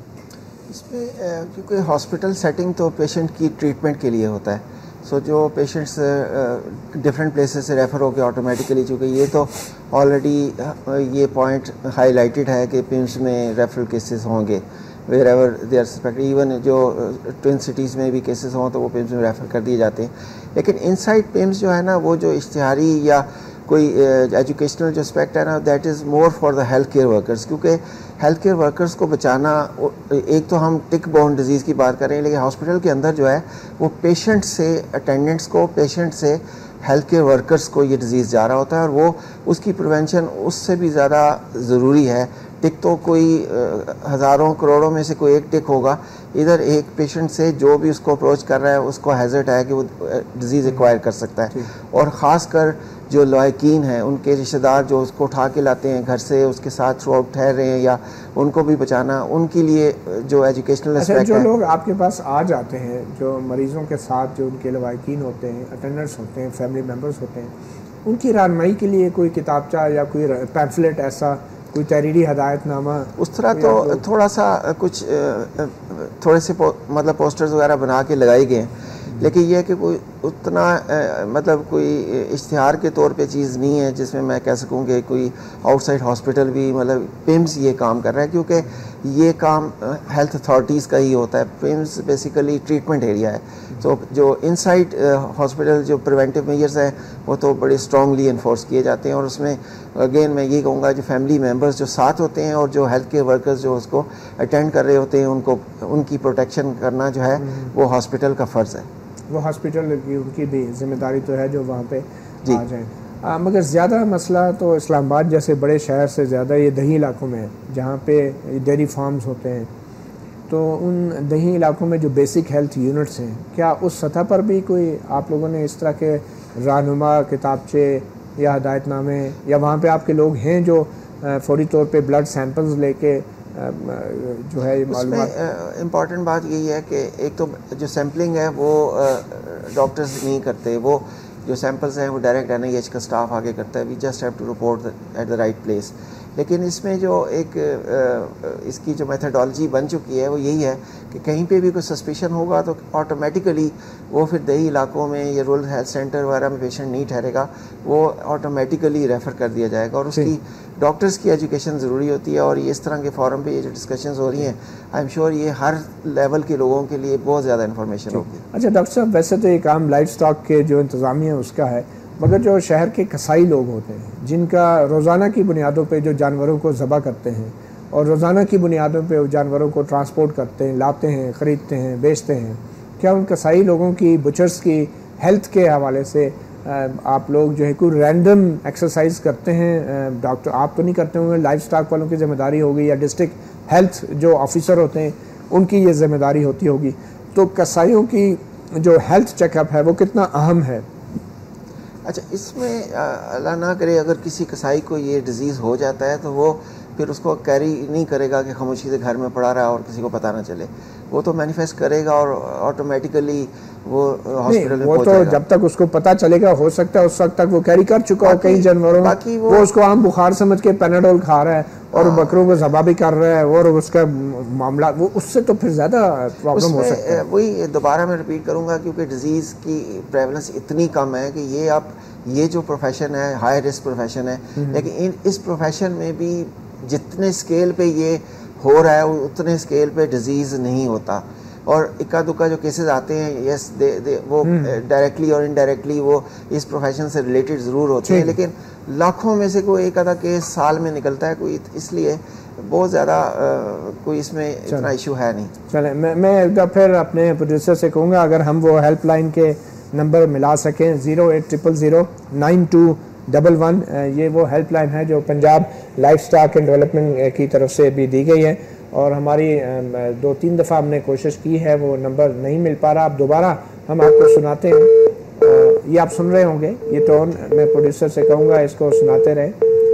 इसमें क्योंकि हॉस्पिटल सेटिंग तो पेशेंट की ट्रीटमेंट के लिए होता है, सो जो पेशेंट्स डिफरेंट प्लेसेस से रेफ़र होकर ऑटोमेटिकली, चूँकि ये तो ऑलरेडी ये पॉइंट हाईलाइटेड है कि पिम्स में रेफरल केसेस होंगे wherever they are suspected, even जो ट्विन सिटीज़ में भी केसेस हों तो वो पिम्स में रेफ़र कर दिए जाते हैं। लेकिन इनसाइड पिम्स जो है ना, वो जो इश्तिहारी या कोई एजुकेशनल जो एस्पेक्ट है ना, that is more for the health care workers, क्योंकि हेल्थ केयर वर्कर्स को बचाना, एक तो हम टिक बोर्न डिजीज़ की बात कर रहे हैं, लेकिन हॉस्पिटल के अंदर जो है वो पेशेंट से अटेंडेंट्स को, पेशेंट से हेल्थ केयर वर्कर्स को ये डिज़ीज़ जा रहा होता है, और वो उसकी प्रिवेंशन उससे भी ज़्यादा ज़रूरी है। टिक तो कोई हज़ारों करोड़ों में से कोई एक टिक होगा, इधर एक पेशेंट से जो भी उसको अप्रोच कर रहा है उसको हैज़र्ड है कि वो डिज़ीज़ एक्वायर कर सकता है। और ख़ास कर जो लायकीन हैं, उनके रिश्तेदार जो उसको उठा के लाते हैं घर से, उसके साथ थ्रू आउट ठहर रहे हैं, या उनको भी बचाना, उनके लिए जो एजुकेशनल एस्पेक्ट है। जो लोग आपके पास आ जाते हैं, जो मरीज़ों के साथ जो उनके लायकीन होते हैं, अटेंडेंट्स होते हैं, फैमिली मेम्बर्स होते हैं, उनकी रहनुमाई के लिए कोई किताबचा या कोई पैम्फलेट, ऐसा कोई तहरीरी हदायतनामा उस तरह तो थोड़ा सा कुछ थोड़े से मतलब पोस्टर्स वगैरह बना के लगाए गए हैं, लेकिन यह है कि कोई उतना मतलब कोई इश्तिहार के तौर पे चीज़ नहीं है जिसमें मैं कह सकूं कि कोई आउटसाइड हॉस्पिटल भी, मतलब पिम्स ये काम कर रहा है, क्योंकि ये काम हेल्थ अथॉरिटीज़ का ही होता है। पिम्स बेसिकली ट्रीटमेंट एरिया है, तो जो इनसाइड हॉस्पिटल जो प्रिवेंटिव मेजर्स हैं वो तो बड़े स्ट्रांगली इन्फोर्स किए जाते हैं, और उसमें अगेन मैं ये कहूँगा जो फैमिली मेम्बर्स जो साथ होते हैं और जो हेल्थ केयर वर्कर्स जो उसको अटेंड कर रहे होते हैं, उनको उनकी प्रोटेक्शन करना जो है वो हॉस्पिटल का फ़र्ज़ है। वो हॉस्पिटल की उनकी भी जिम्मेदारी तो है जो वहाँ पे आ जाएँ। मगर ज़्यादा मसला तो इस्लामाबाद जैसे बड़े शहर से ज़्यादा ये दही इलाकों में है, जहाँ पे डेयरी फार्म्स होते हैं। तो उन दही इलाकों में जो बेसिक हेल्थ यूनिट्स हैं, क्या उस सतह पर भी कोई आप लोगों ने इस तरह के रहनुमा किताबचे या हदायतनामे, या वहाँ पे आपके लोग हैं जो फौरी तौर पे ब्लड सैंपल्स लेके जो है मालूमात? इम्पॉर्टेंट बात यही है कि एक तो जो सैम्पलिंग है वो डॉक्टर्स नहीं करते, वो जो सैंपल्स हैं वो डायरेक्ट NIH का स्टाफ आगे करता है। We just have to report at the right place. लेकिन इसमें जो एक इसकी जो मेथडोलॉजी बन चुकी है वो यही है कि कहीं पे भी कोई सस्पिशन होगा तो ऑटोमेटिकली वो फिर दही इलाकों में या रूरल हेल्थ सेंटर वगैरह में पेशेंट नहीं ठहरेगा, वो ऑटोमेटिकली रेफ़र कर दिया जाएगा, और उसकी डॉक्टर्स की एजुकेशन ज़रूरी होती है। और ये इस तरह के फोरम पे ये जो डिस्कशंस हो रही हैं, आई एम श्योर ये हर लेवल के लोगों के लिए बहुत ज़्यादा इन्फॉर्मेशन होगी। अच्छा डॉक्टर साहब, वैसे तो ये काम लाइफ स्टॉक के जो इंतज़ामिया उसका है, मगर जो शहर के कसाई लोग होते हैं जिनका रोज़ाना की बुनियादों पे जो जानवरों को ज़बह करते हैं और रोज़ाना की बुनियादों पे जानवरों को ट्रांसपोर्ट करते हैं, लाते हैं, ख़रीदते हैं, बेचते हैं, क्या उन कसाई लोगों की, बुचर्स की हेल्थ के हवाले से आप लोग जो है कोई रैंडम एक्सरसाइज करते हैं? डॉक्टर आप तो नहीं करते होंगे, लाइफ स्टॉक वालों की जिम्मेदारी होगी, या डिस्ट्रिक्ट हेल्थ जो ऑफिसर होते हैं उनकी ये जिम्मेदारी होती होगी। तो कसाईयों की जो हेल्थ चेकअप है वो कितना अहम है? अच्छा, इसमें अल्लाह ना करे अगर किसी कसाई को ये डिज़ीज़ हो जाता है तो वो फिर उसको कैरी नहीं करेगा कि खामोशी से घर में पड़ा रहा और किसी को पता ना चले। वो तो मैनिफेस्ट करेगा और ऑटोमेटिकली वो हॉस्पिटल में वो तो जब तक उसको पता चलेगा, हो सकता है उस वक्त तक वो कैरी कर चुका हो कई जानवरों में, वो उसको आम बुखार समझ के पैनाडोल खा रहा है और बकरों को ज़बा भी कर रहा है और उसका मामला वो उससे तो फिर ज़्यादा प्रॉब्लम हो सकता है। वही दोबारा मैं रिपीट करूँगा, क्योंकि डिजीज़ की प्रेवलेंस इतनी कम है कि ये जो प्रोफेशन है हाई रिस्क प्रोफेशन है, लेकिन इस प्रोफेशन में भी जितने स्केल पे ये हो रहा है उतने स्केल पे डिजीज़ नहीं होता। और इक्का दुक्का जो केसेस आते हैं, यस वो डायरेक्टली और इनडायरेक्टली वो इस प्रोफेशन से रिलेटेड ज़रूर होते हैं, लेकिन लाखों में से कोई एक आधा केस साल में निकलता है कोई, इसलिए बहुत ज़्यादा कोई इसमें इतना इशू है नहीं। चले मैं एक बार फिर अपने प्रोड्यूसर से कहूँगा अगर हम वो हेल्पलाइन के नंबर मिला सकें 080009211, ये वो हेल्पलाइन है जो Punjab life stock and development की तरफ से भी दी गई है और हमारी 2-3 दफ़ा हमने कोशिश की है, वो नंबर नहीं मिल पा रहा। अब दोबारा हम आपको सुनाते हैं, ये आप सुन रहे होंगे, ये टोन मैं प्रोड्यूसर से कहूँगा इसको सुनाते रहें।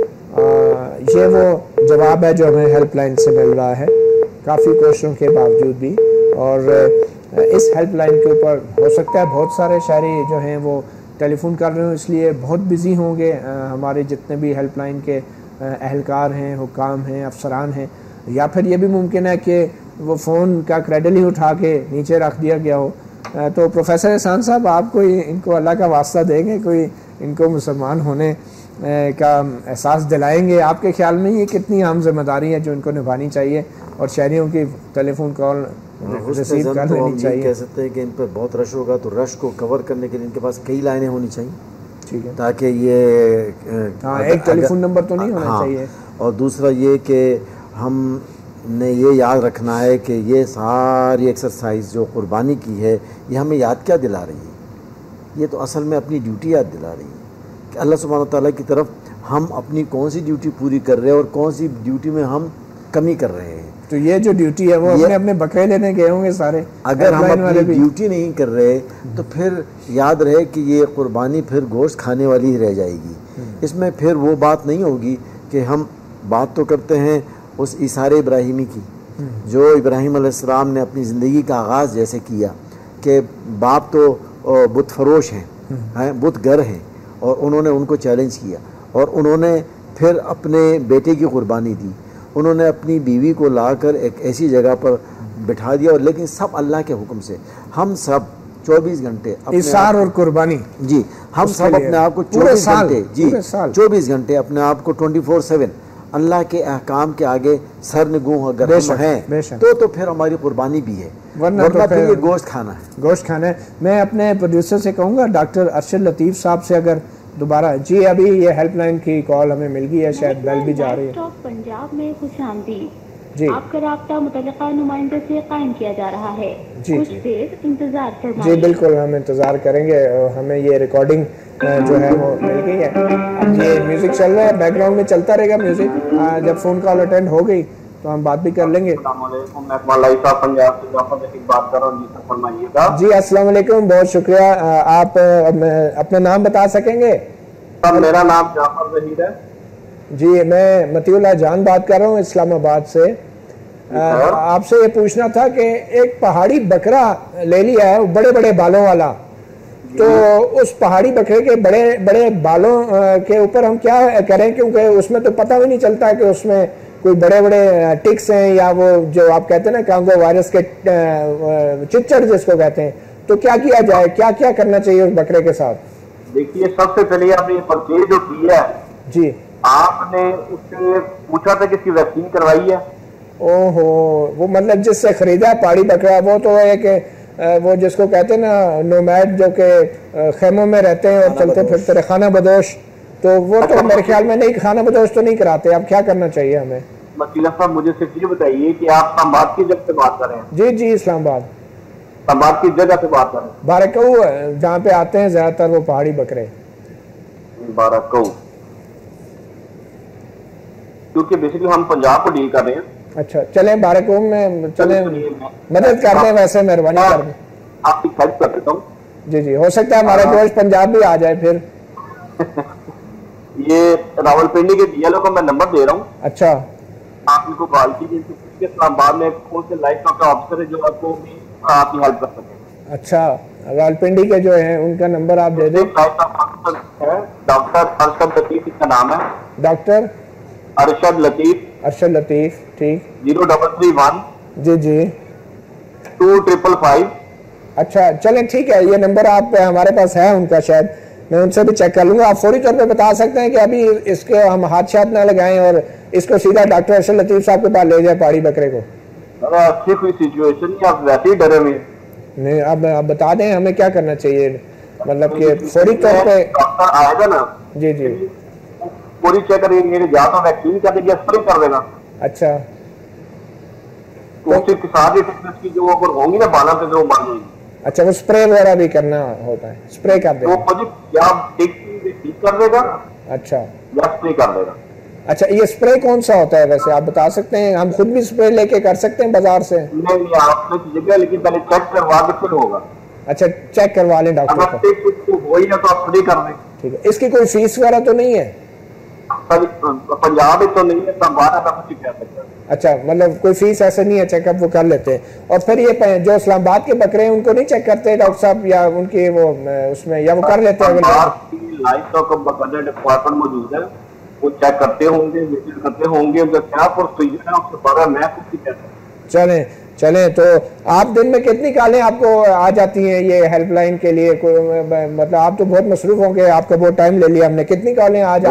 ये वो जवाब है जो हमें हेल्पलाइन से मिल रहा है काफ़ी कोशिशों के बावजूद भी, और इस हेल्पलाइन के ऊपर हो सकता है बहुत सारे शहरी जो हैं वो टेलीफोन कर रहे हो, इसलिए बहुत बिजी होंगे हमारे जितने भी हेल्पलाइन के अहलकार हैं, हुकाम हैं, अफसरान हैं, या फिर ये भी मुमकिन है कि वो फ़ोन का क्रेडिट ही उठा के नीचे रख दिया गया हो। तो प्रोफेसर एहसान साहब, आप कोई इनको अल्लाह का वास्ता देंगे, कोई इनको मुसलमान होने का एहसास दिलाएंगे? आपके ख्याल में ये कितनी अहम जिम्मेदारी है जो इनको निभानी चाहिए और शहरियों की टेलीफोन कॉल रिसीव कर लेनी चाहिए? कह सकते हैं कि इन पर बहुत रश होगा, तो रश को कवर करने के लिए इनके पास कई लाइनें होनी चाहिए, ठीक है, ताकि ये एक टेलीफोन नंबर तो नहीं होना चाहिए। और दूसरा ये कि हमने ये याद रखना है कि ये सारी एक्सरसाइज जो कुर्बानी की है ये हमें याद क्या दिला रही है? ये तो असल में अपनी ड्यूटी याद दिला रही है कि अल्लाह सुब्हानहू तआला की तरफ हम अपनी कौन सी ड्यूटी पूरी कर रहे हैं और कौन सी ड्यूटी में हम कमी कर रहे हैं। तो ये जो ड्यूटी है वो अपने अपने बकरे लेने गए होंगे सारे। अगर हम अपनी ड्यूटी नहीं कर रहे तो फिर याद रहे कि ये कुर्बानी फिर गोश्त खाने वाली ही रह जाएगी। इसमें फिर वो बात नहीं होगी कि हम बात तो करते हैं उस इसारे इब्राहिमी की, जो इब्राहिम अलैहिस्सलाम ने अपनी ज़िंदगी का आगाज़ जैसे किया कि बाप तो बुत फरोश हैं, बुत गर हैं, और उन्होंने उनको चैलेंज किया और उन्होंने फिर अपने बेटे की कुर्बानी दी। उन्होंने अपनी बीवी को लाकर एक ऐसी जगह पर बिठा दिया, और लेकिन सब अल्लाह के हुक्म से। हम सब 24 घंटे इसार और कुर्बानी, जी हम सब अपने आप को 24 घंटे, जी 24 घंटे अपने आप को 24/7 अल्लाह के अहकाम के आगे सर निगूं अगर हम हैं तो फिर हमारी कुर्बानी भी है, वरना तो फिर ये गोश्त खाना है, गोश्त खाना है। मैं अपने प्रोड्यूसर से कहूँगा डॉक्टर अरशद लतीफ़ साहब से अगर दोबारा, जी अभी ये हेल्पलाइन की कॉल हमें मिल गई है, शायद बेल भी जा रही है। पंजाब में खुशामदीद जी, आपका राब्ता मुतल्लिका नुमाइंदे से कायम किया जा रहा है, कुछ देर इंतजार फरमाइए। जी बिल्कुल, हम इंतज़ार करेंगे। हमें ये रिकॉर्डिंग जो है वो मिल गई है। अब ये म्यूज़िक चल रहा है, बैकग्राउंड में चलता रहेगा म्यूज़िक। जब फ़ोन कॉल अटेंड हो गई तो हम बात भी कर लेंगे। जी अस्सलाम वालेकुम, बहुत शुक्रिया। आप अपना नाम बता सकेंगे? मेरा नाम जाफर ज़हीर है जी, मैं मतीउल्लाह जान बात कर रहा हूँ इस्लामाबाद से। आपसे ये पूछना था कि एक पहाड़ी बकरा ले लिया है बड़े बड़े बालों वाला, तो उस पहाड़ी बकरे के बड़े बड़े बालों के ऊपर हम क्या करें, क्योंकि उसमें तो पता भी नहीं चलता कि उसमें कोई बड़े बड़े टिक्स हैं या वो जो आप कहते हैं ना कांगो वायरस के चिच्चड़ जिसको कहते हैं, तो क्या किया जाए, क्या क्या करना चाहिए उस बकरे के साथ? देखिए, सबसे पहले आपने परचेज जो की है जी, आपने उससे पूछा था कि इसकी वैक्सीन करवाई है? ओहो, वो मतलब जिससे खरीदा है पहाड़ी बकरा, वो तो एक वो जिसको कहते हैं ना नोमैड, जो के खेमों में रहते हैं और चलते फिरते खाना बदोश, तो वो तो मेरे ख्याल में नहीं, खाना बदोश तो नहीं कराते। अब क्या करना चाहिए हमें? वकील साहब, मुझे सिर्फ ये बताइए कि आप इस्लामाबाद की जगह से बात कर रहे हैं? जी जी, इस्लामाबाद की जगह से बात कर रहे हैं, बारकऊ, जहाँ पे आते हैं ज्यादातर वो पहाड़ी बकरे। बारकऊ, क्योंकि बेसिकली हम पंजाब को डील कर रहे हैं। अच्छा, चलें बारकऊ में चलें, मदद कर दें, वैसे मेहरबानी कर दें, आपकी हेल्प कर देता हूँ। जी जी, हो सकता है हमारा दोस्त पंजाब भी आ जाए फिर। ये रावलपिंडी के डीएलओ को मैं नंबर दे रहा हूँ। अच्छा, आप इनको कॉल कीजिए, क्योंकि इस्लामाबाद में कौन से लाइफ का ऑफिसर है जो आपको भी आपकी हेल्प कर सके। अच्छा, रावलपिंडी के जो है उनका नंबर आप दे दें। डॉक्टर अरशद लतीफ इसका नाम है। डॉक्टर अरशद लतीफ, ठीक। 0331 जी 2555। अच्छा चलें, ठीक है, ये नंबर आप हमारे पास है उनका, शायद मैं उनसे भी चेक कर लूंगा। आप फौरी तौर पे बता सकते हैं कि अभी इसके हम हाथ ना लगाएं और इसको सीधा डॉक्टर अरशद लतीफ साहब के पास ले जाए पहाड़ी बकरे को। अच्छी कोई सिचुएशन नहीं, आप वैसे ही डरे हुए नहीं। अब बता दें हमें क्या करना चाहिए, मतलब कि फौरी तौर पे डॉक्टर आएगा ना। जी पूरी चेक करेंगे, या तो वैक्सीन कर देगा, स्प्रे कर देगा। अच्छा, तो उसके साथ ही फिटनेस की जो अगर होंगी ना बाला पे वो मार जाएगी। अच्छा, वो स्प्रे वगैरह भी करना होता है, स्प्रे कर देगा तो या ठीक कर देगा। अच्छा, या स्प्रे कर देगा। अच्छा, ये स्प्रे कौन सा होता है वैसे आप बता सकते हैं? हम खुद भी स्प्रे लेके कर सकते हैं बाजार से? नहीं, आपने कीजिएगा, लेकिन पहले चेक करवा के फिर होगा। अच्छा, चेक करवा लें डॉक्टर को। हो ही ना तो आप स्प्रे कर दें। ठीक है। इसकी कोई फीस वगैरह तो नहीं है? पंजाब में तो नहीं है, बाहर मैं कुछ कह सकता हूं। अच्छा, मतलब कोई फीस ऐसे नहीं है, चेकअप वो कर लेते हैं। और फिर ये जो इस्लामाबाद के बकरे हैं उनको नहीं चेक करते डॉक्टर साहब, या उनकी वो उसमें, या वो कर लेते हैं? लाइफ स्टॉक डिपार्टमेंट मौजूद है, वो चेक करते होंगे, विजिट करते होंगे, उनका क्या प्रोसीजर है उसके बारे में मैं कुछ नहीं कहता। चलें तो आप दिन में कितनी कॉलें आपको आ जाती हैं ये हेल्पलाइन के लिए? मतलब आप तो बहुत मसरूफ होंगे, आपका बहुत टाइम ले लिया हमने। कितनी कॉलें आज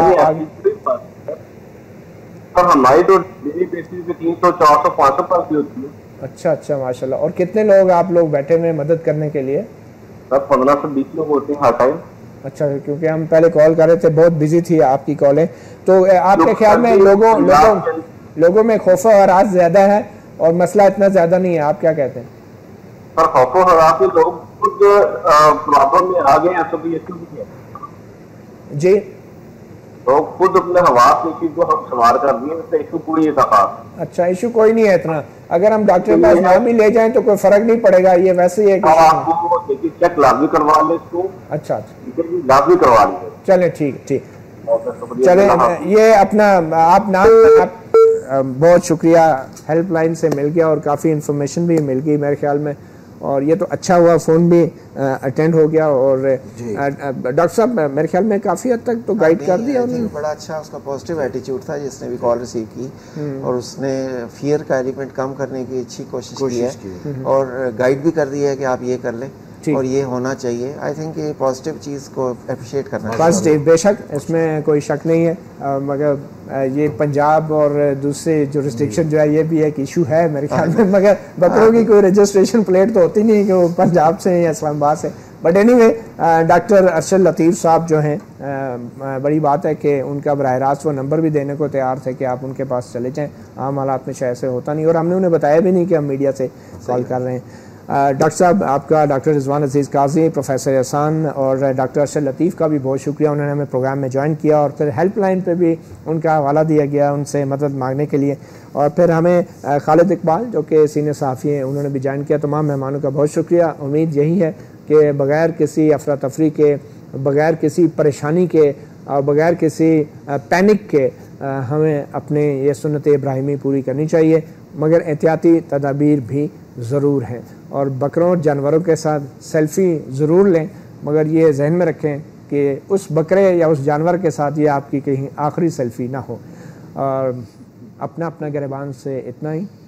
हमारी तो डेली बेसिस पे 300, 400, 500 पर भी होती है। अच्छा माशाल्लाह। और कितने लोग आप लोग बैठे हुए मदद करने के लिए? सर 15 से 20 लोग होते हैं हर टाइम। अच्छा, क्योंकि हम पहले कॉल कर रहे थे, बहुत बिजी थी आपकी कॉलें। तो आपके ख्याल में लोगों में खौफ और हरास ज्यादा है और मसला इतना ज्यादा नहीं है, आप क्या कहते हैं? पर खौफ और हरास में लोग खुद प्रॉब्लम में आ गए हैं, तो भी इशू नहीं है जी। तो खुद अपने हवास की को हम सवार कर दिए, इससे इशू कोई है। अच्छा, इशू कोई नहीं है इतना। अगर हम डॉक्टर के पास ना भी ले जाएं तो कोई फर्क नहीं पड़ेगा, ये वैसे ही है कि चेक लाजमी करवा ले इसको। अच्छा, लाजमी करवा लीजिए। चले, ठीक। चले, ये अपना आप नाम, बहुत शुक्रिया, हेल्पलाइन से मिल गया और काफ़ी इन्फॉर्मेशन भी मिल गई मेरे ख्याल में। और ये तो अच्छा हुआ, फ़ोन भी अटेंड हो गया। और डॉक्टर साहब मेरे ख्याल में काफ़ी हद तक तो गाइड कर दिया उन्होंने। बड़ा अच्छा उसका पॉजिटिव एटीट्यूड था जिसने भी कॉल रिसीव की, और उसने फियर का एलिमेंट कम करने की अच्छी कोशिश की है और गाइड भी कर दिया है कि आप ये कर लें और ये होना चाहिए। आई थिंक ये पॉजिटिव चीज़ को अप्रिशिएट करना चाहिए। पॉजिटिव, बेशक इसमें कोई शक नहीं है, मगर ये पंजाब और दूसरे जुरिस्डिक्शन जो है ये भी एक इशू है मेरे ख्याल में। मगर बकरों की कोई रजिस्ट्रेशन प्लेट तो होती नहीं कि वो पंजाब से या इस्लामाबाद से। But anyway, doctor Arshad Latif साहब जो हैं, बड़ी बात है कि उनका बराह रास्त वो नंबर भी देने को तैयार थे कि आप उनके पास चले जाएँ। आम हालात में शायद से होता नहीं, और हमने उन्हें बताया भी नहीं कि हम मीडिया से कॉल कर रहे हैं। डॉक्टर साहब आपका, डॉक्टर रिजवान अजीज़ काजी, प्रोफेसर एहसान और डॉक्टर अरशद लतीफ़ का भी बहुत शुक्रिया, उन्होंने हमें प्रोग्राम में ज्वाइन किया और फिर हेल्पलाइन पे भी उनका हवाला दिया गया उनसे मदद मांगने के लिए। और फिर हमें खालिद इकबाल जो कि सीनियर सहाफ़ी हैं, उन्होंने भी ज्वाइन किया। तमाम मेहमानों का बहुत शुक्रिया। उम्मीद यही है कि बग़ैर किसी अफरा तफरी के, बग़ैर किसी परेशानी के और बग़ैर किसी पैनिक के हमें अपने ये सुन्नत इब्राहिमी पूरी करनी चाहिए, मगर एहतियाती तदाबीर भी ज़रूर हैं। और बकरों और जानवरों के साथ सेल्फ़ी ज़रूर लें, मगर ये जहन में रखें कि उस बकरे या उस जानवर के साथ ये आपकी कहीं आखिरी सेल्फ़ी ना हो। और अपना गिरबान से इतना ही।